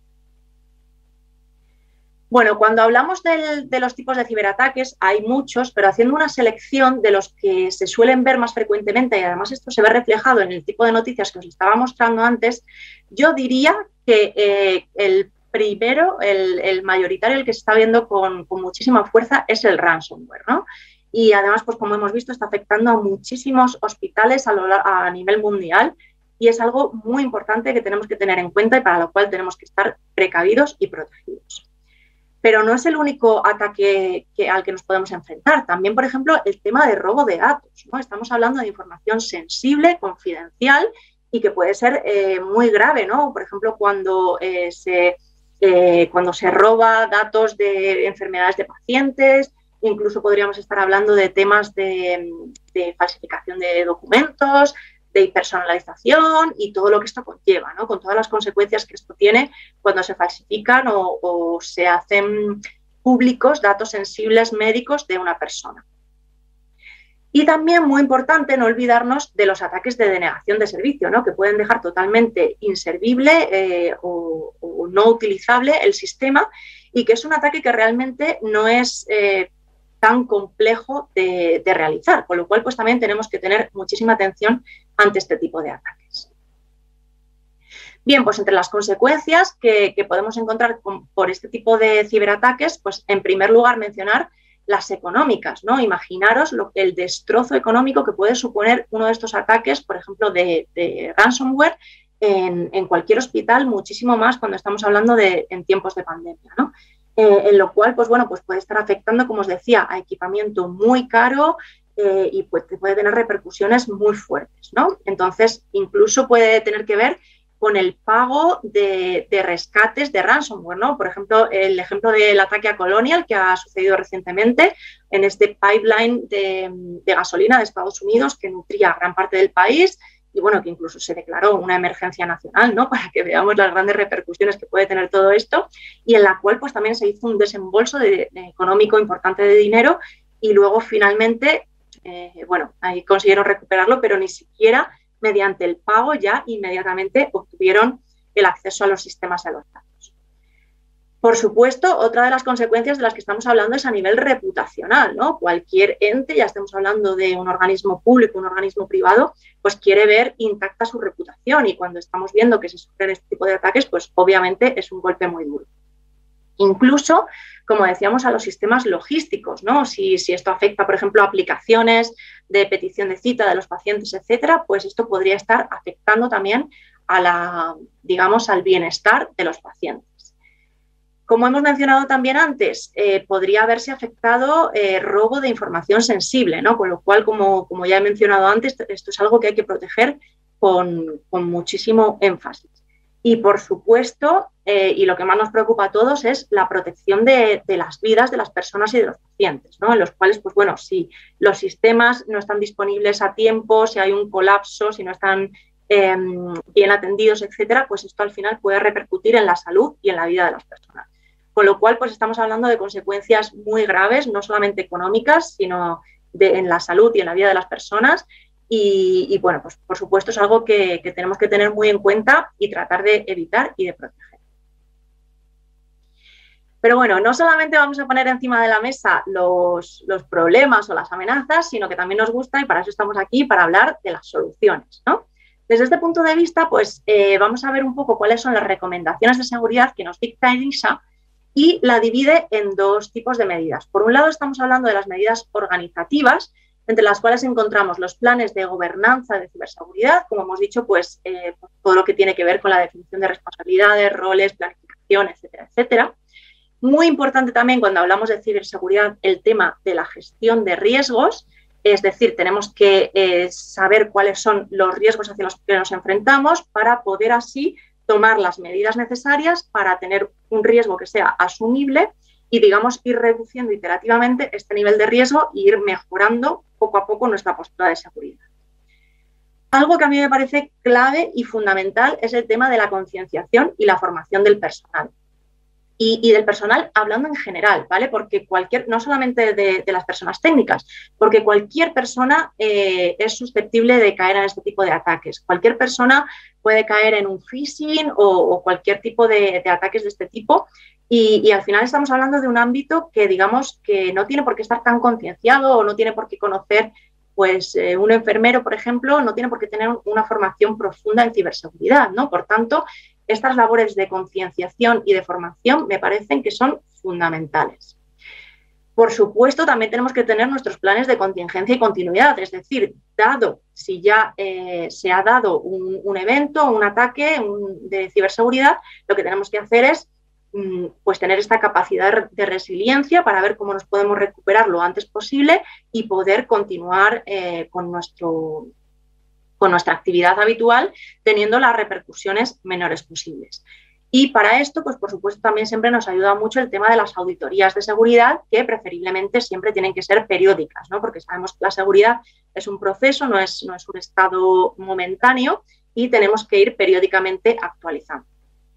Bueno, cuando hablamos del, de los tipos de ciberataques, hay muchos, pero haciendo una selección de los que se suelen ver más frecuentemente, y además esto se ve reflejado en el tipo de noticias que os estaba mostrando antes, yo diría que eh, el primero, el, el mayoritario, el que se está viendo con, con muchísima fuerza, es el ransomware, ¿no? Y además, pues como hemos visto, está afectando a muchísimos hospitales a, lo, a nivel mundial, y es algo muy importante que tenemos que tener en cuenta y para lo cual tenemos que estar precavidos y protegidos. Pero no es el único ataque que, al que nos podemos enfrentar. También, por ejemplo, el tema de robo de datos, ¿no? Estamos hablando de información sensible, confidencial y que puede ser eh, muy grave, ¿no? Por ejemplo, cuando, eh, se, eh, cuando se roba datos de enfermedades de pacientes, incluso podríamos estar hablando de temas de, de falsificación de documentos, de personalización y todo lo que esto conlleva, ¿no? Con todas las consecuencias que esto tiene cuando se falsifican o, o se hacen públicos datos sensibles médicos de una persona. Y también, muy importante, no olvidarnos de los ataques de denegación de servicio, ¿no? Que pueden dejar totalmente inservible eh, o, o no utilizable el sistema y que es un ataque que realmente no es eh, tan complejo de, de realizar, con lo cual pues también tenemos que tener muchísima atención ante este tipo de ataques. Bien, pues entre las consecuencias que, que podemos encontrar con, por este tipo de ciberataques, pues en primer lugar mencionar las económicas, ¿no? Imaginaros lo, el destrozo económico que puede suponer uno de estos ataques, por ejemplo, de, de ransomware en, en cualquier hospital, muchísimo más cuando estamos hablando de en tiempos de pandemia, ¿no? Eh, en lo cual, pues bueno, pues puede estar afectando, como os decía, a equipamiento muy caro eh, y pues, puede tener repercusiones muy fuertes, ¿no? Entonces, incluso puede tener que ver con el pago de, de rescates de ransomware, ¿no? Por ejemplo, el ejemplo del ataque a Colonial que ha sucedido recientemente en este pipeline de, de gasolina de Estados Unidos que nutría gran parte del país y, bueno, que incluso se declaró una emergencia nacional, ¿no? Para que veamos las grandes repercusiones que puede tener todo esto y en la cual, pues, también se hizo un desembolso de, de económico importante de dinero y luego, finalmente, eh, bueno, ahí consiguieron recuperarlo, pero ni siquiera mediante el pago ya inmediatamente obtuvieron el acceso a los sistemas y a los datos. Por supuesto, otra de las consecuencias de las que estamos hablando es a nivel reputacional, ¿no? Cualquier ente, ya estemos hablando de un organismo público, un organismo privado, pues quiere ver intacta su reputación y cuando estamos viendo que se sufren este tipo de ataques, pues obviamente es un golpe muy duro. Incluso, como decíamos, a los sistemas logísticos, ¿no? Si, si esto afecta, por ejemplo, a aplicaciones de petición de cita de los pacientes, etcétera, pues esto podría estar afectando también a la, digamos, al bienestar de los pacientes. Como hemos mencionado también antes, eh, podría haberse afectado eh, robo de información sensible, ¿no? Con lo cual, como, como ya he mencionado antes, esto es algo que hay que proteger con, con muchísimo énfasis. Y, por supuesto, eh, y lo que más nos preocupa a todos es la protección de, de las vidas de las personas y de los pacientes, ¿no? En los cuales, pues bueno, si los sistemas no están disponibles a tiempo, si hay un colapso, si no están eh, bien atendidos, etcétera, pues esto al final puede repercutir en la salud y en la vida de las personas. Con lo cual, pues estamos hablando de consecuencias muy graves, no solamente económicas, sino de, en la salud y en la vida de las personas. Y, y bueno, pues por supuesto es algo que, que tenemos que tener muy en cuenta y tratar de evitar y de proteger. Pero bueno, no solamente vamos a poner encima de la mesa los, los problemas o las amenazas, sino que también nos gusta, y para eso estamos aquí, para hablar de las soluciones, ¿no? Desde este punto de vista, pues eh, vamos a ver un poco cuáles son las recomendaciones de seguridad que nos dicta ENISA y la divide en dos tipos de medidas. Por un lado, estamos hablando de las medidas organizativas, entre las cuales encontramos los planes de gobernanza de ciberseguridad, como hemos dicho, pues eh, todo lo que tiene que ver con la definición de responsabilidades, roles, planificación, etcétera, etcétera. Muy importante también cuando hablamos de ciberseguridad el tema de la gestión de riesgos, es decir, tenemos que eh, saber cuáles son los riesgos hacia los que nos enfrentamos para poder así tomar las medidas necesarias para tener un riesgo que sea asumible y, digamos, ir reduciendo iterativamente este nivel de riesgo e ir mejorando poco a poco nuestra postura de seguridad. Algo que a mí me parece clave y fundamental es el tema de la concienciación y la formación del personal. Y, y del personal hablando en general, ¿vale? Porque cualquier, no solamente de, de las personas técnicas, porque cualquier persona eh, es susceptible de caer en este tipo de ataques. Cualquier persona puede caer en un phishing o, o cualquier tipo de, de ataques de este tipo. Y, y al final estamos hablando de un ámbito que, digamos, que no tiene por qué estar tan concienciado o no tiene por qué conocer, pues, eh, un enfermero, por ejemplo, no tiene por qué tener una formación profunda en ciberseguridad, ¿no? Por tanto, estas labores de concienciación y de formación me parecen que son fundamentales. Por supuesto, también tenemos que tener nuestros planes de contingencia y continuidad, es decir, dado si ya eh, se ha dado un, un evento, un ataque un, de ciberseguridad, lo que tenemos que hacer es mm, pues tener esta capacidad de resiliencia para ver cómo nos podemos recuperar lo antes posible y poder continuar eh, con nuestro con nuestra actividad habitual, teniendo las repercusiones menores posibles. Y para esto, pues por supuesto, también siempre nos ayuda mucho el tema de las auditorías de seguridad, que preferiblemente siempre tienen que ser periódicas, ¿no? Porque sabemos que la seguridad es un proceso, no es, no es un estado momentáneo y tenemos que ir periódicamente actualizando.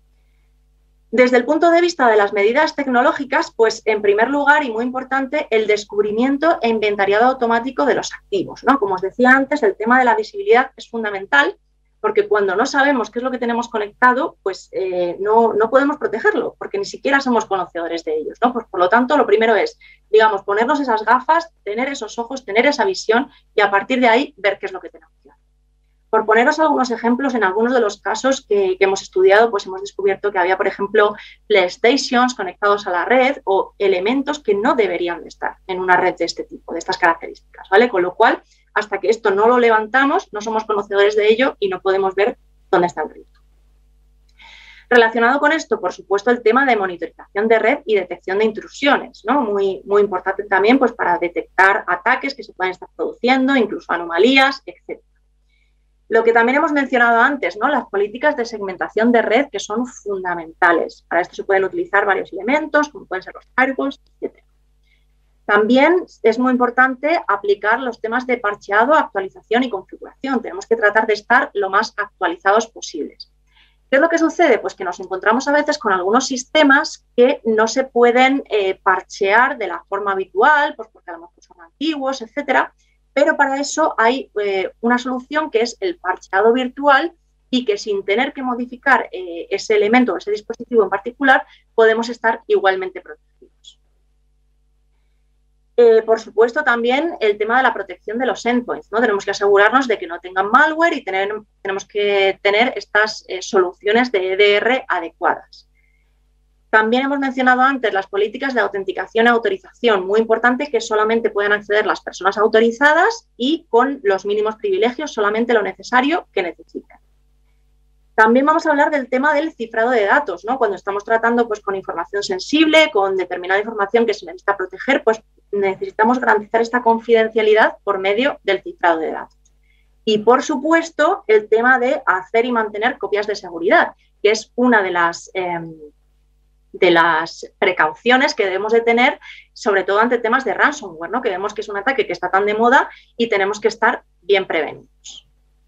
Desde el punto de vista de las medidas tecnológicas, pues en primer lugar y muy importante, el descubrimiento e inventariado automático de los activos, ¿no? Como os decía antes, el tema de la visibilidad es fundamental porque cuando no sabemos qué es lo que tenemos conectado, pues eh, no, no podemos protegerlo porque ni siquiera somos conocedores de ellos, ¿no? Pues por lo tanto, lo primero es, digamos, ponernos esas gafas, tener esos ojos, tener esa visión y a partir de ahí ver qué es lo que tenemos que hacer. Por poneros algunos ejemplos, en algunos de los casos que, que hemos estudiado, pues hemos descubierto que había, por ejemplo, PlayStations conectados a la red o elementos que no deberían de estar en una red de este tipo, de estas características, ¿vale? Con lo cual, hasta que esto no lo levantamos, no somos conocedores de ello y no podemos ver dónde está el riesgo. Relacionado con esto, por supuesto, el tema de monitorización de red y detección de intrusiones, ¿no? Muy, muy importante también pues, para detectar ataques que se pueden estar produciendo, incluso anomalías, etcétera. Lo que también hemos mencionado antes, ¿no? Las políticas de segmentación de red que son fundamentales. Para esto se pueden utilizar varios elementos, como pueden ser los firewalls, etcétera. También es muy importante aplicar los temas de parcheado, actualización y configuración. Tenemos que tratar de estar lo más actualizados posibles. ¿Qué es lo que sucede? Pues que nos encontramos a veces con algunos sistemas que no se pueden eh, parchear de la forma habitual, pues porque a lo mejor son antiguos, etcétera. Pero para eso hay eh, una solución que es el parcheado virtual y que sin tener que modificar eh, ese elemento o ese dispositivo en particular, podemos estar igualmente protegidos. Eh, por supuesto, también el tema de la protección de los endpoints, ¿no? Tenemos que asegurarnos de que no tengan malware y tener, tenemos que tener estas eh, soluciones de E D R adecuadas. También hemos mencionado antes las políticas de autenticación y autorización. Muy importante que solamente puedan acceder las personas autorizadas y con los mínimos privilegios, solamente lo necesario que necesiten. También vamos a hablar del tema del cifrado de datos, ¿no? Cuando estamos tratando pues, con información sensible, con determinada información que se necesita proteger, pues necesitamos garantizar esta confidencialidad por medio del cifrado de datos. Y, por supuesto, el tema de hacer y mantener copias de seguridad, que es una de las... Eh, de las precauciones que debemos de tener, sobre todo ante temas de ransomware, ¿no? Que vemos que es un ataque que está tan de moda y tenemos que estar bien prevenidos.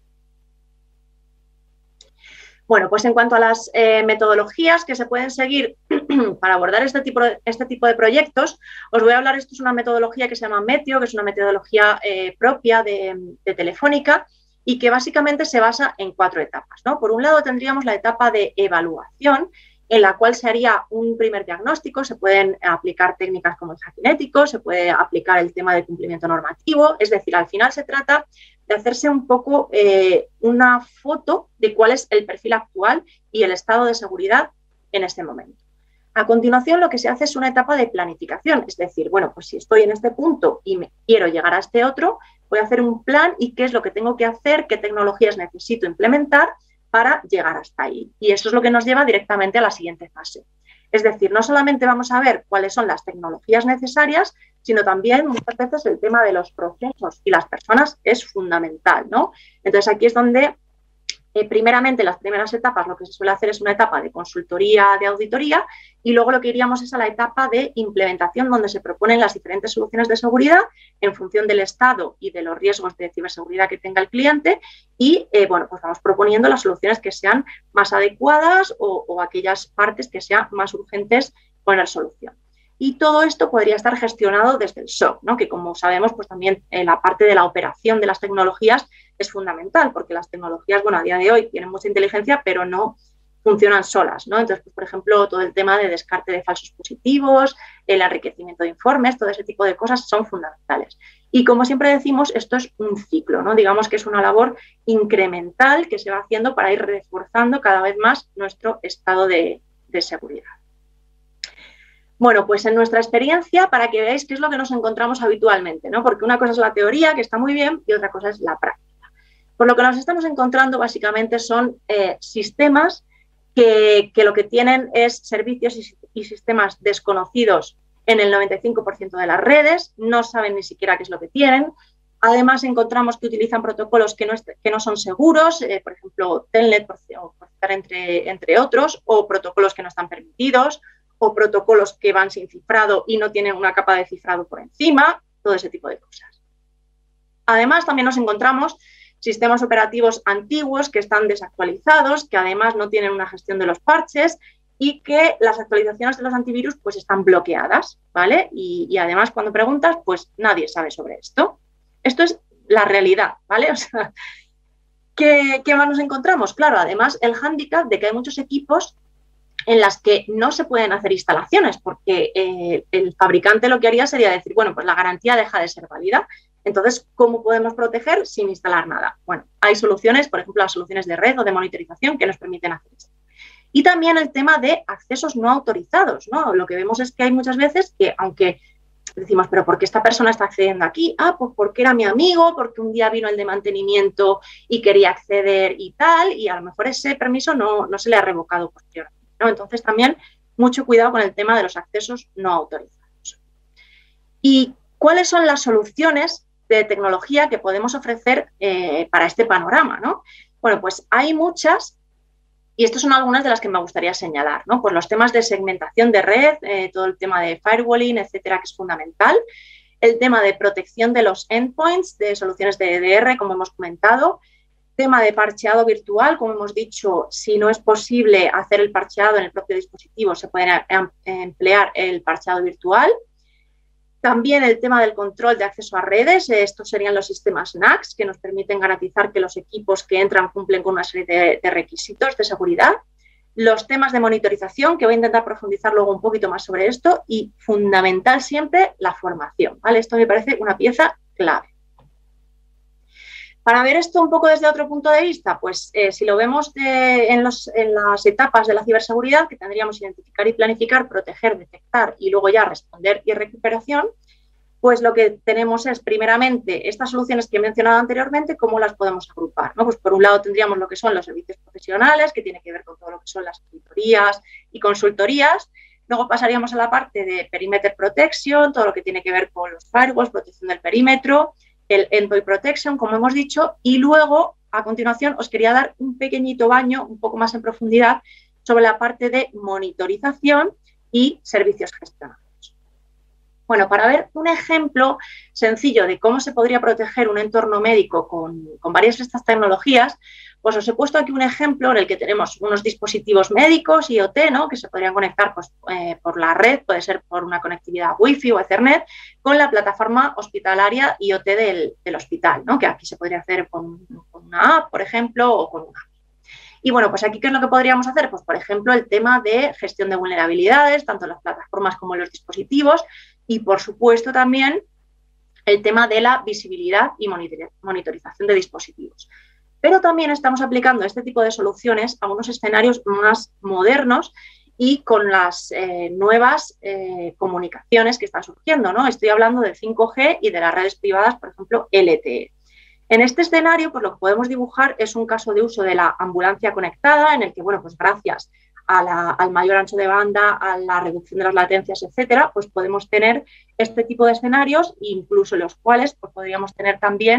Bueno, pues en cuanto a las eh, metodologías que se pueden seguir para abordar este tipo, de, este tipo de proyectos, os voy a hablar, esto es una metodología que se llama Meteo, que es una metodología eh, propia de, de Telefónica y que básicamente se basa en cuatro etapas, ¿no? Por un lado tendríamos la etapa de evaluación, en la cual se haría un primer diagnóstico, se pueden aplicar técnicas como el hacking ético, se puede aplicar el tema de cumplimiento normativo, es decir, al final se trata de hacerse un poco eh, una foto de cuál es el perfil actual y el estado de seguridad en este momento. A continuación, lo que se hace es una etapa de planificación, es decir, bueno, pues si estoy en este punto y me quiero llegar a este otro, voy a hacer un plan y qué es lo que tengo que hacer, qué tecnologías necesito implementar para llegar hasta ahí. Y eso es lo que nos lleva directamente a la siguiente fase. Es decir, no solamente vamos a ver cuáles son las tecnologías necesarias, sino también muchas veces el tema de los procesos y las personas es fundamental, ¿no? Entonces aquí es donde Eh, primeramente, las primeras etapas, lo que se suele hacer es una etapa de consultoría, de auditoría, y luego lo que iríamos es a la etapa de implementación, donde se proponen las diferentes soluciones de seguridad en función del estado y de los riesgos de ciberseguridad que tenga el cliente, y eh, bueno, pues vamos proponiendo las soluciones que sean más adecuadas o, o aquellas partes que sean más urgentes poner solución. Y todo esto podría estar gestionado desde el S O C, ¿no? Que como sabemos, pues también en la parte de la operación de las tecnologías es fundamental, porque las tecnologías, bueno, a día de hoy tienen mucha inteligencia, pero no funcionan solas, ¿no? Entonces, pues, por ejemplo, todo el tema de descarte de falsos positivos, el enriquecimiento de informes, todo ese tipo de cosas son fundamentales. Y como siempre decimos, esto es un ciclo, ¿no? Digamos que es una labor incremental que se va haciendo para ir reforzando cada vez más nuestro estado de, de seguridad. Bueno, pues en nuestra experiencia, para que veáis qué es lo que nos encontramos habitualmente, ¿no? Porque una cosa es la teoría, que está muy bien, y otra cosa es la práctica. Por lo que nos estamos encontrando básicamente son eh, sistemas que, que lo que tienen es servicios y, y sistemas desconocidos en el noventa y cinco por ciento de las redes, no saben ni siquiera qué es lo que tienen. Además, encontramos que utilizan protocolos que no, que no son seguros, eh, por ejemplo, Telnet, por, por citar entre, entre otros, o protocolos que no están permitidos, o protocolos que van sin cifrado y no tienen una capa de cifrado por encima, todo ese tipo de cosas. Además, también nos encontramos sistemas operativos antiguos que están desactualizados, que además no tienen una gestión de los parches y que las actualizaciones de los antivirus pues están bloqueadas, ¿vale? Y, y además, cuando preguntas, pues nadie sabe sobre esto. Esto es la realidad, ¿vale? O sea, ¿qué, qué más nos encontramos? Claro, además, el hándicap de que hay muchos equipos en las que no se pueden hacer instalaciones, porque eh, el fabricante lo que haría sería decir, bueno, pues la garantía deja de ser válida. Entonces, ¿cómo podemos proteger sin instalar nada? Bueno, hay soluciones, por ejemplo, las soluciones de red o de monitorización que nos permiten hacer esto. Y también el tema de accesos no autorizados, ¿no? Lo que vemos es que hay muchas veces que, aunque decimos, ¿pero por qué esta persona está accediendo aquí? Ah, pues porque era mi amigo, porque un día vino el de mantenimiento y quería acceder y tal, y a lo mejor ese permiso no, no se le ha revocado posteriormente, ¿no? Entonces, también mucho cuidado con el tema de los accesos no autorizados. ¿Y cuáles son las soluciones de tecnología que podemos ofrecer eh, para este panorama, ¿no? Bueno, pues hay muchas y estas son algunas de las que me gustaría señalar, ¿no? Pues los temas de segmentación de red, eh, todo el tema de firewalling, etcétera, que es fundamental. El tema de protección de los endpoints, de soluciones de E D R, como hemos comentado. Tema de parcheado virtual, como hemos dicho, si no es posible hacer el parcheado en el propio dispositivo, se puede emplear el parcheado virtual. También el tema del control de acceso a redes, estos serían los sistemas N A C, que nos permiten garantizar que los equipos que entran cumplen con una serie de, de requisitos de seguridad. Los temas de monitorización, que voy a intentar profundizar luego un poquito más sobre esto, y fundamental siempre la formación, ¿vale? Esto me parece una pieza clave. Para ver esto un poco desde otro punto de vista, pues eh, si lo vemos de, en, los, en las etapas de la ciberseguridad, que tendríamos identificar y planificar, proteger, detectar y luego ya responder y recuperación, pues lo que tenemos es, primeramente, estas soluciones que he mencionado anteriormente, ¿cómo las podemos agrupar? ¿No? Pues por un lado tendríamos lo que son los servicios profesionales, que tiene que ver con todo lo que son las auditorías y consultorías. Luego pasaríamos a la parte de perimeter protection, todo lo que tiene que ver con los firewalls, protección del perímetro, el endpoint protection, como hemos dicho, y luego, a continuación, os quería dar un pequeñito baño, un poco más en profundidad, sobre la parte de monitorización y servicios gestionados. Bueno, para ver un ejemplo sencillo de cómo se podría proteger un entorno médico con, con varias de estas tecnologías, pues os he puesto aquí un ejemplo en el que tenemos unos dispositivos médicos, I O T, ¿no? Que se podrían conectar pues, eh, por la red, puede ser por una conectividad Wi-Fi o Ethernet, con la plataforma hospitalaria I O T del, del hospital, ¿no? Que aquí se podría hacer con, con una app, por ejemplo, o con una app. Y bueno, pues aquí, ¿qué es lo que podríamos hacer? Pues, por ejemplo, el tema de gestión de vulnerabilidades, tanto en las plataformas como en los dispositivos, y, por supuesto, también el tema de la visibilidad y monitorización de dispositivos. Pero también estamos aplicando este tipo de soluciones a unos escenarios más modernos y con las eh, nuevas eh, comunicaciones que están surgiendo, ¿no? Estoy hablando del cinco G y de las redes privadas, por ejemplo, L T E. En este escenario, pues lo que podemos dibujar es un caso de uso de la ambulancia conectada, en el que, bueno, pues gracias a la, al mayor ancho de banda, a la reducción de las latencias, etcétera, pues podemos tener este tipo de escenarios, incluso en los cuales pues, podríamos tener también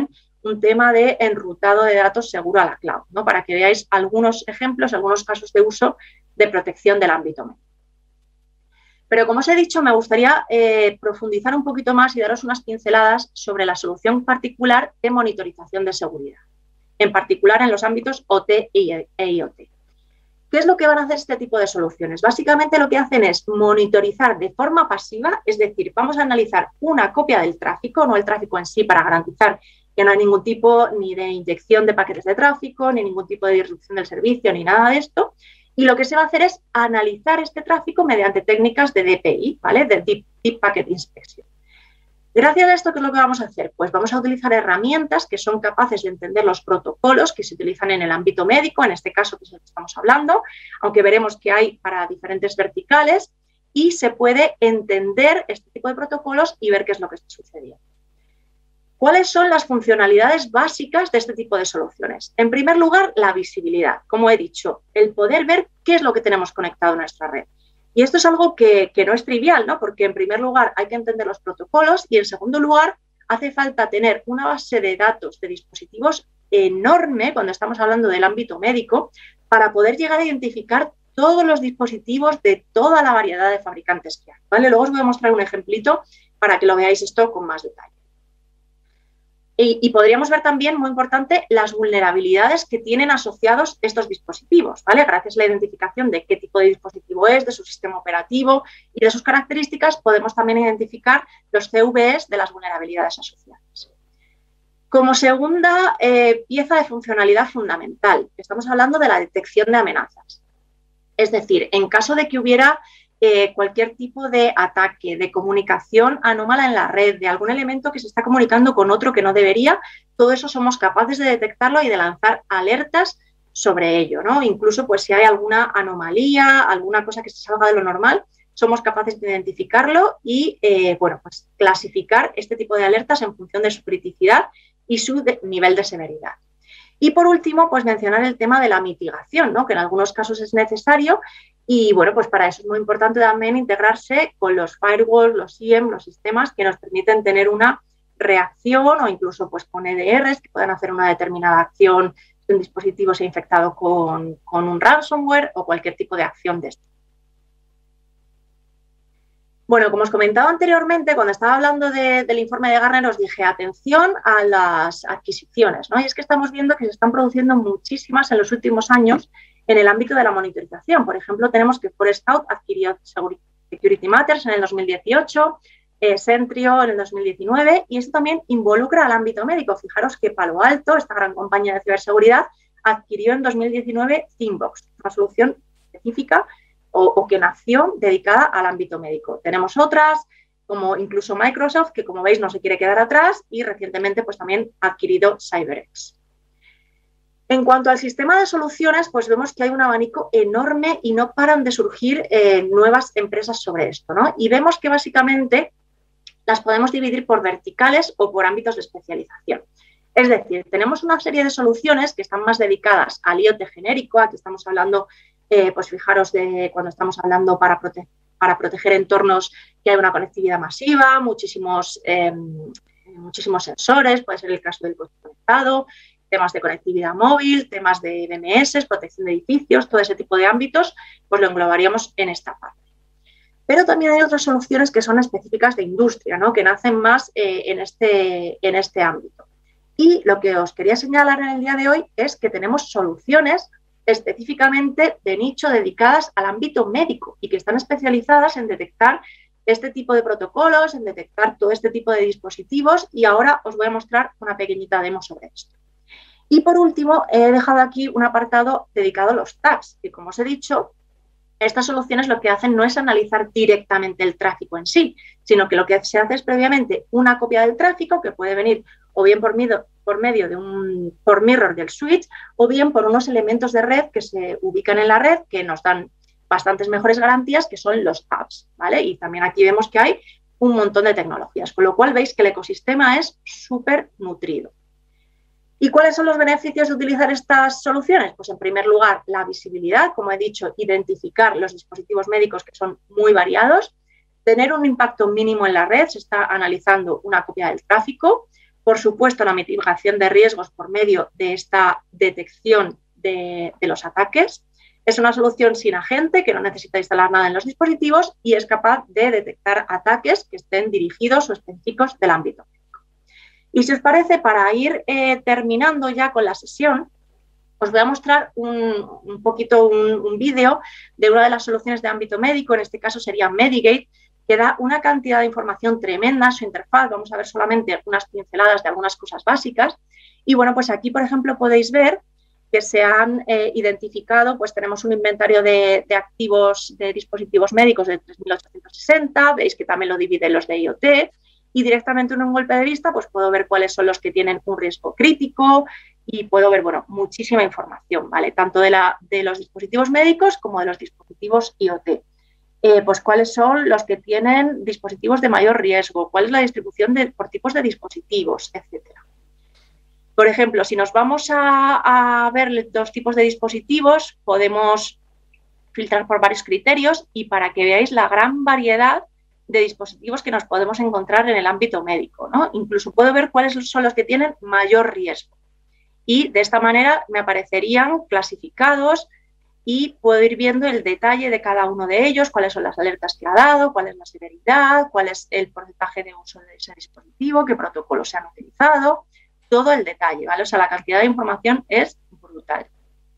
un tema de enrutado de datos seguro a la cloud, ¿no? Para que veáis algunos ejemplos, algunos casos de uso de protección del ámbito médico. Pero como os he dicho, me gustaría eh, profundizar un poquito más y daros unas pinceladas sobre la solución particular de monitorización de seguridad, en particular en los ámbitos O T e I O T. ¿Qué es lo que van a hacer este tipo de soluciones? Básicamente lo que hacen es monitorizar de forma pasiva, es decir, vamos a analizar una copia del tráfico, no el tráfico en sí, para garantizar que no hay ningún tipo ni de inyección de paquetes de tráfico, ni ningún tipo de disrupción del servicio, ni nada de esto. Y lo que se va a hacer es analizar este tráfico mediante técnicas de D P I, ¿vale? De Deep, Deep Packet Inspection. Gracias a esto, ¿qué es lo que vamos a hacer? Pues vamos a utilizar herramientas que son capaces de entender los protocolos que se utilizan en el ámbito médico, en este caso que es el que estamos hablando, aunque veremos que hay para diferentes verticales, y se puede entender este tipo de protocolos y ver qué es lo que está sucediendo. ¿Cuáles son las funcionalidades básicas de este tipo de soluciones? En primer lugar, la visibilidad. Como he dicho, el poder ver qué es lo que tenemos conectado en nuestra red. Y esto es algo que, que no es trivial, ¿no? Porque en primer lugar hay que entender los protocolos y en segundo lugar hace falta tener una base de datos de dispositivos enorme cuando estamos hablando del ámbito médico para poder llegar a identificar todos los dispositivos de toda la variedad de fabricantes que hay, ¿vale? Luego os voy a mostrar un ejemplito para que lo veáis esto con más detalle. Y, y podríamos ver también, muy importante, las vulnerabilidades que tienen asociados estos dispositivos, ¿vale? Gracias a la identificación de qué tipo de dispositivo es, de su sistema operativo y de sus características, podemos también identificar los C V Es de las vulnerabilidades asociadas. Como segunda eh, pieza de funcionalidad fundamental, estamos hablando de la detección de amenazas. Es decir, en caso de que hubiera Eh, cualquier tipo de ataque, de comunicación anómala en la red, de algún elemento que se está comunicando con otro que no debería, todo eso somos capaces de detectarlo y de lanzar alertas sobre ello, ¿no? Incluso pues si hay alguna anomalía, alguna cosa que se salga de lo normal, somos capaces de identificarlo y, eh, bueno, pues clasificar este tipo de alertas en función de su criticidad y su de, nivel de severidad. Y por último, pues mencionar el tema de la mitigación, ¿no? Que en algunos casos es necesario. Y bueno, pues para eso es muy importante también integrarse con los firewalls, los I E M, los sistemas que nos permiten tener una reacción o incluso pues con E D Rs que puedan hacer una determinada acción si un dispositivo se ha infectado con, con un ransomware o cualquier tipo de acción de esto. Bueno, como os comentaba anteriormente, cuando estaba hablando de, del informe de Gartner, os dije atención a las adquisiciones, ¿no? Y es que estamos viendo que se están produciendo muchísimas en los últimos años en el ámbito de la monitorización. Por ejemplo, tenemos que Forescout adquirió Security Matters en el dos mil dieciocho, eh, Centrio en el dos mil diecinueve, y esto también involucra al ámbito médico. Fijaros que Palo Alto, esta gran compañía de ciberseguridad, adquirió en dos mil diecinueve Thinbox, una solución específica o, o que nació dedicada al ámbito médico. Tenemos otras, como incluso Microsoft, que como veis no se quiere quedar atrás, y recientemente pues también ha adquirido CyberX. En cuanto al sistema de soluciones, pues vemos que hay un abanico enorme y no paran de surgir eh, nuevas empresas sobre esto, ¿no? Y vemos que básicamente las podemos dividir por verticales o por ámbitos de especialización. Es decir, tenemos una serie de soluciones que están más dedicadas al I O T genérico. Aquí estamos hablando, eh, pues fijaros, de cuando estamos hablando para, prote para proteger entornos que hay una conectividad masiva, muchísimos, eh, muchísimos sensores, puede ser el caso del coche conectado, temas de conectividad móvil, temas de D M S, protección de edificios, todo ese tipo de ámbitos, pues lo englobaríamos en esta parte. Pero también hay otras soluciones que son específicas de industria, ¿no? Que nacen más eh, en, este, en este ámbito. Y lo que os quería señalar en el día de hoy es que tenemos soluciones específicamente de nicho dedicadas al ámbito médico y que están especializadas en detectar este tipo de protocolos, en detectar todo este tipo de dispositivos, y ahora os voy a mostrar una pequeñita demo sobre esto. Y por último, he dejado aquí un apartado dedicado a los tags, que como os he dicho, estas soluciones lo que hacen no es analizar directamente el tráfico en sí, sino que lo que se hace es previamente una copia del tráfico que puede venir o bien por medio, por medio de un por mirror del switch o bien por unos elementos de red que se ubican en la red que nos dan bastantes mejores garantías, que son los tags, ¿vale? Y también aquí vemos que hay un montón de tecnologías, con lo cual veis que el ecosistema es súper nutrido. ¿Y cuáles son los beneficios de utilizar estas soluciones? Pues en primer lugar, la visibilidad, como he dicho, identificar los dispositivos médicos que son muy variados, tener un impacto mínimo en la red, se está analizando una copia del tráfico, Por supuesto, la mitigación de riesgos por medio de esta detección de, de los ataques. Es una solución sin agente, que no necesita instalar nada en los dispositivos y es capaz de detectar ataques que estén dirigidos o específicos del ámbito médico. Y si os parece, para ir eh, terminando ya con la sesión, os voy a mostrar un, un poquito un, un vídeo de una de las soluciones de ámbito médico, en este caso sería Medigate, que da una cantidad de información tremenda, su interfaz. Vamos a ver solamente unas pinceladas de algunas cosas básicas. Y bueno, pues aquí, por ejemplo, podéis ver que se han eh, identificado, pues tenemos un inventario de, de activos de dispositivos médicos de tres mil ochocientos sesenta, veis que también lo divide en los de IoT, y directamente en un golpe de vista pues puedo ver cuáles son los que tienen un riesgo crítico y puedo ver, bueno, muchísima información, ¿vale? Tanto de, la, de los dispositivos médicos como de los dispositivos IoT. Eh, pues cuáles son los que tienen dispositivos de mayor riesgo, cuál es la distribución de, por tipos de dispositivos, etcétera. Por ejemplo, si nos vamos a, a ver los tipos de dispositivos, podemos filtrar por varios criterios y para que veáis la gran variedad de dispositivos que nos podemos encontrar en el ámbito médico, ¿no? Incluso puedo ver cuáles son los que tienen mayor riesgo. Y de esta manera me aparecerían clasificados y puedo ir viendo el detalle de cada uno de ellos, cuáles son las alertas que ha dado, cuál es la severidad, cuál es el porcentaje de uso de ese dispositivo, qué protocolos se han utilizado, todo el detalle, ¿vale? O sea, la cantidad de información es brutal.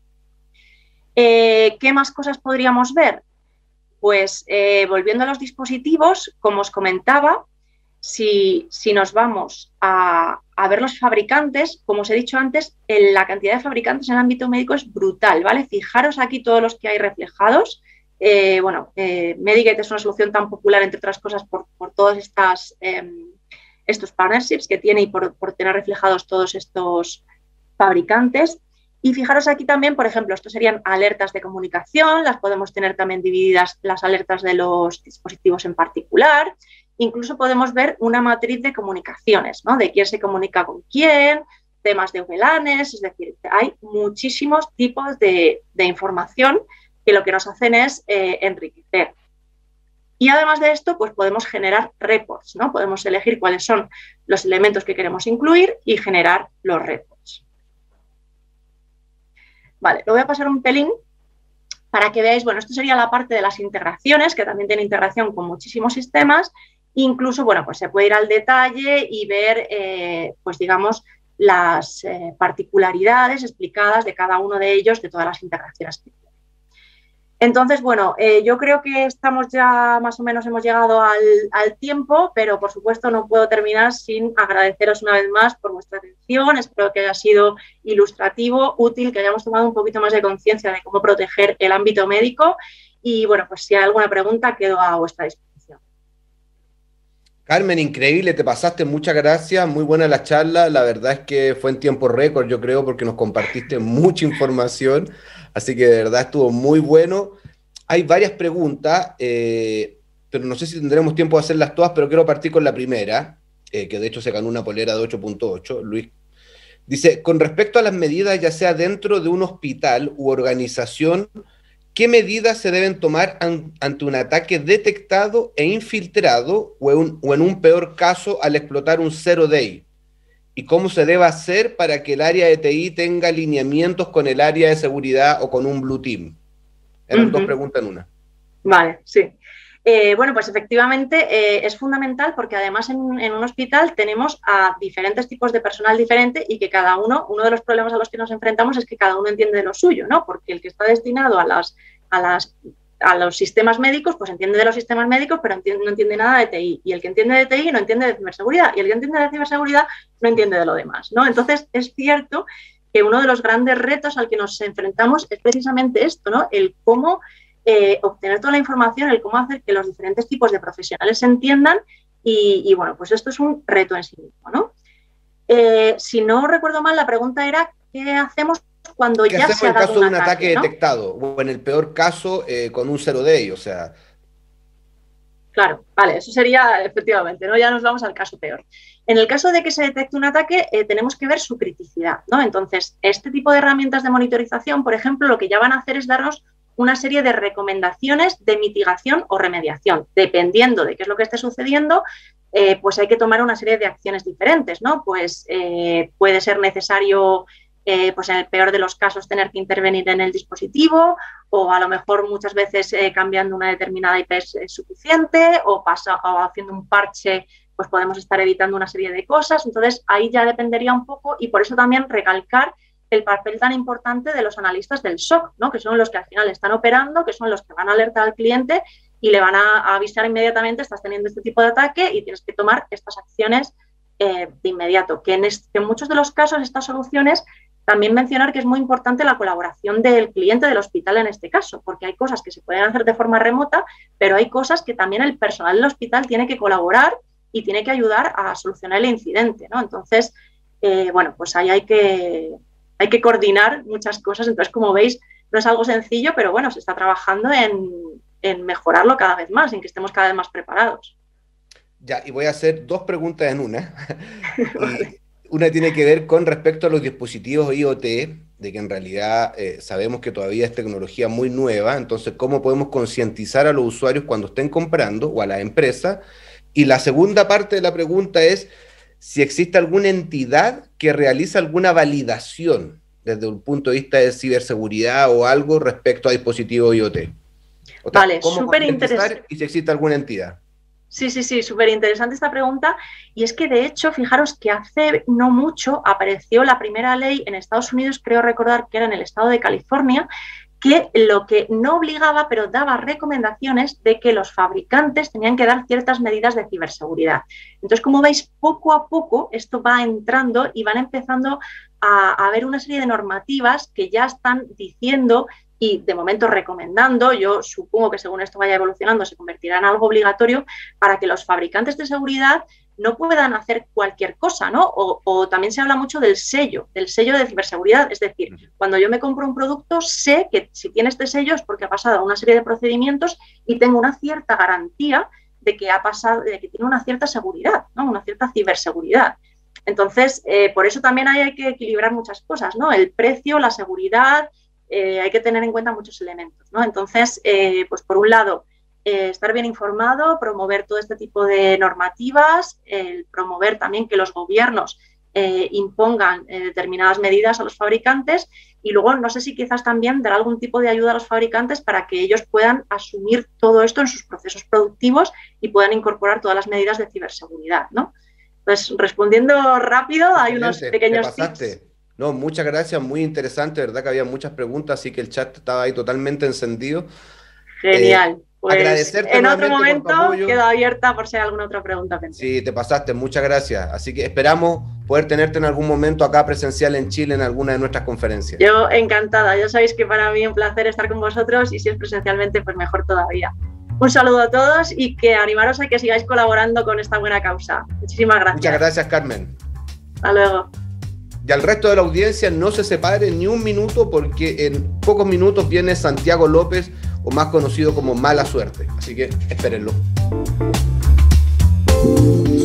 Eh, ¿Qué más cosas podríamos ver? Pues eh, volviendo a los dispositivos, como os comentaba, si, si nos vamos a, a ver los fabricantes, como os he dicho antes, en la cantidad de fabricantes en el ámbito médico es brutal, ¿vale? Fijaros aquí todos los que hay reflejados. Eh, bueno, eh, Medigate es una solución tan popular, entre otras cosas, por, por todos estas, eh, estos partnerships que tiene y por, por tener reflejados todos estos fabricantes. Y fijaros aquí también, por ejemplo, estos serían alertas de comunicación, las podemos tener también divididas las alertas de los dispositivos en particular. Incluso podemos ver una matriz de comunicaciones, ¿no? De quién se comunica con quién, temas de V LANes, es decir, hay muchísimos tipos de, de información que lo que nos hacen es eh, enriquecer. Y además de esto, pues podemos generar reports, ¿no? Podemos elegir cuáles son los elementos que queremos incluir y generar los reports. Vale, lo voy a pasar un pelín para que veáis, bueno, esto sería la parte de las integraciones, que también tiene integración con muchísimos sistemas. Incluso, bueno, pues se puede ir al detalle y ver, eh, pues digamos, las eh, particularidades explicadas de cada uno de ellos, de todas las integraciones que tiene. Entonces, bueno, eh, yo creo que estamos ya más o menos, hemos llegado al, al tiempo, pero por supuesto no puedo terminar sin agradeceros una vez más por vuestra atención. Espero que haya sido ilustrativo, útil, que hayamos tomado un poquito más de conciencia de cómo proteger el ámbito médico y, bueno, pues si hay alguna pregunta quedo a vuestra disposición. Carmen, increíble, te pasaste, muchas gracias, muy buena la charla, la verdad es que fue en tiempo récord, yo creo, porque nos compartiste mucha información, así que de verdad estuvo muy bueno. Hay varias preguntas, eh, pero no sé si tendremos tiempo de hacerlas todas, pero quiero partir con la primera, eh, que de hecho se ganó una polera de ocho punto ocho, Luis. Dice, con respecto a las medidas, ya sea dentro de un hospital u organización, ¿qué medidas se deben tomar an ante un ataque detectado e infiltrado o en, un, o en un peor caso al explotar un zero day? ¿Y cómo se debe hacer para que el área de T I tenga alineamientos con el área de seguridad o con un Blue Team? Eran uh-huh. dos preguntas en una. Vale, sí. Eh, bueno, pues efectivamente eh, es fundamental porque además en, en un hospital tenemos a diferentes tipos de personal diferente y que cada uno, uno de los problemas a los que nos enfrentamos es que cada uno entiende de lo suyo, ¿no? Porque el que está destinado a, las, a, las, a los sistemas médicos, pues entiende de los sistemas médicos, pero entiende, no entiende nada de T I. Y el que entiende de T I no entiende de ciberseguridad. Y el que entiende de ciberseguridad no entiende de lo demás, ¿no? Entonces es cierto que uno de los grandes retos al que nos enfrentamos es precisamente esto, ¿no? El cómo Eh, obtener toda la información, el cómo hacer que los diferentes tipos de profesionales se entiendan y, y bueno, pues esto es un reto en sí mismo, ¿no? Eh, si no recuerdo mal, la pregunta era ¿qué hacemos cuando ¿Qué ya hacemos se ha en dado caso un de un ataque, ataque, ¿no? detectado? O en el peor caso, eh, con un zero day, o sea... Claro, vale, eso sería efectivamente, ¿no? Ya nos vamos al caso peor. En el caso de que se detecte un ataque, eh, tenemos que ver su criticidad, ¿no? Entonces, este tipo de herramientas de monitorización, por ejemplo, lo que ya van a hacer es darnos una serie de recomendaciones de mitigación o remediación. Dependiendo de qué es lo que esté sucediendo, eh, pues hay que tomar una serie de acciones diferentes, ¿no? Pues eh, puede ser necesario, eh, pues en el peor de los casos, tener que intervenir en el dispositivo, o a lo mejor muchas veces eh, cambiando una determinada I P es, es suficiente, o, pasa, o haciendo un parche, pues podemos estar evitando una serie de cosas. Entonces ahí ya dependería un poco, y por eso también recalcar el papel tan importante de los analistas del S O C, ¿no? Que son los que al final están operando, que son los que van a alertar al cliente y le van a, a avisar inmediatamente: estás teniendo este tipo de ataque y tienes que tomar estas acciones eh, de inmediato. Que en, este, que en muchos de los casos estas soluciones, también mencionar que es muy importante la colaboración del cliente, del hospital en este caso, porque hay cosas que se pueden hacer de forma remota, pero hay cosas que también el personal del hospital tiene que colaborar y tiene que ayudar a solucionar el incidente, ¿no? Entonces, eh, bueno, pues ahí hay que... Hay que coordinar muchas cosas. Entonces, como veis, no es algo sencillo, pero bueno, se está trabajando en, en mejorarlo cada vez más, en que estemos cada vez más preparados. Ya, y voy a hacer dos preguntas en una. Y una tiene que ver con respecto a los dispositivos IoT, de que en realidad eh, sabemos que todavía es tecnología muy nueva, entonces, ¿cómo podemos concientizar a los usuarios cuando estén comprando, o a la empresa? Y la segunda parte de la pregunta es si existe alguna entidad que realiza alguna validación desde un punto de vista de ciberseguridad o algo respecto a dispositivos IoT. O sea, vale, ¿cómo súper interesante. Y si existe alguna entidad? Sí, sí, sí, súper interesante esta pregunta. Y es que, de hecho, fijaros que hace no mucho apareció la primera ley en Estados Unidos, creo recordar que era en el estado de California, que lo que no obligaba, pero daba recomendaciones de que los fabricantes tenían que dar ciertas medidas de ciberseguridad. Entonces, como veis, poco a poco esto va entrando y van empezando a, a haber una serie de normativas que ya están diciendo y de momento recomendando. Yo supongo que según esto vaya evolucionando se convertirá en algo obligatorio para que los fabricantes de seguridad no puedan hacer cualquier cosa, ¿no? O, o también se habla mucho del sello, del sello de ciberseguridad. Es decir, cuando yo me compro un producto, sé que si tiene este sello es porque ha pasado una serie de procedimientos y tengo una cierta garantía de que ha pasado, de que tiene una cierta seguridad, ¿no? Una cierta ciberseguridad. Entonces, eh, por eso también hay, hay que equilibrar muchas cosas, ¿no? El precio, la seguridad, eh, hay que tener en cuenta muchos elementos, ¿no? Entonces, eh, pues por un lado, Eh, estar bien informado, promover todo este tipo de normativas, el promover también que los gobiernos eh, impongan eh, determinadas medidas a los fabricantes, y luego no sé si quizás también dar algún tipo de ayuda a los fabricantes para que ellos puedan asumir todo esto en sus procesos productivos y puedan incorporar todas las medidas de ciberseguridad, ¿no? Entonces, respondiendo rápido, hay unos pequeños tips. No, muchas gracias, muy interesante, verdad que había muchas preguntas, así que el chat estaba ahí totalmente encendido. Genial. Eh, Pues agradecerte en otro momento por quedo abierta por si hay alguna otra pregunta pendiente. Sí, te pasaste, muchas gracias. Así que esperamos poder tenerte en algún momento acá presencial en Chile en alguna de nuestras conferencias. Yo encantada, ya sabéis que para mí es un placer estar con vosotros, y si es presencialmente pues mejor todavía. Un saludo a todos y que animaros a que sigáis colaborando con esta buena causa. Muchísimas gracias. Muchas gracias, Carmen. Hasta luego. Y al resto de la audiencia no se separe ni un minuto, porque en pocos minutos viene Santiago López, o más conocido como Mala Suerte. Así que espérenlo.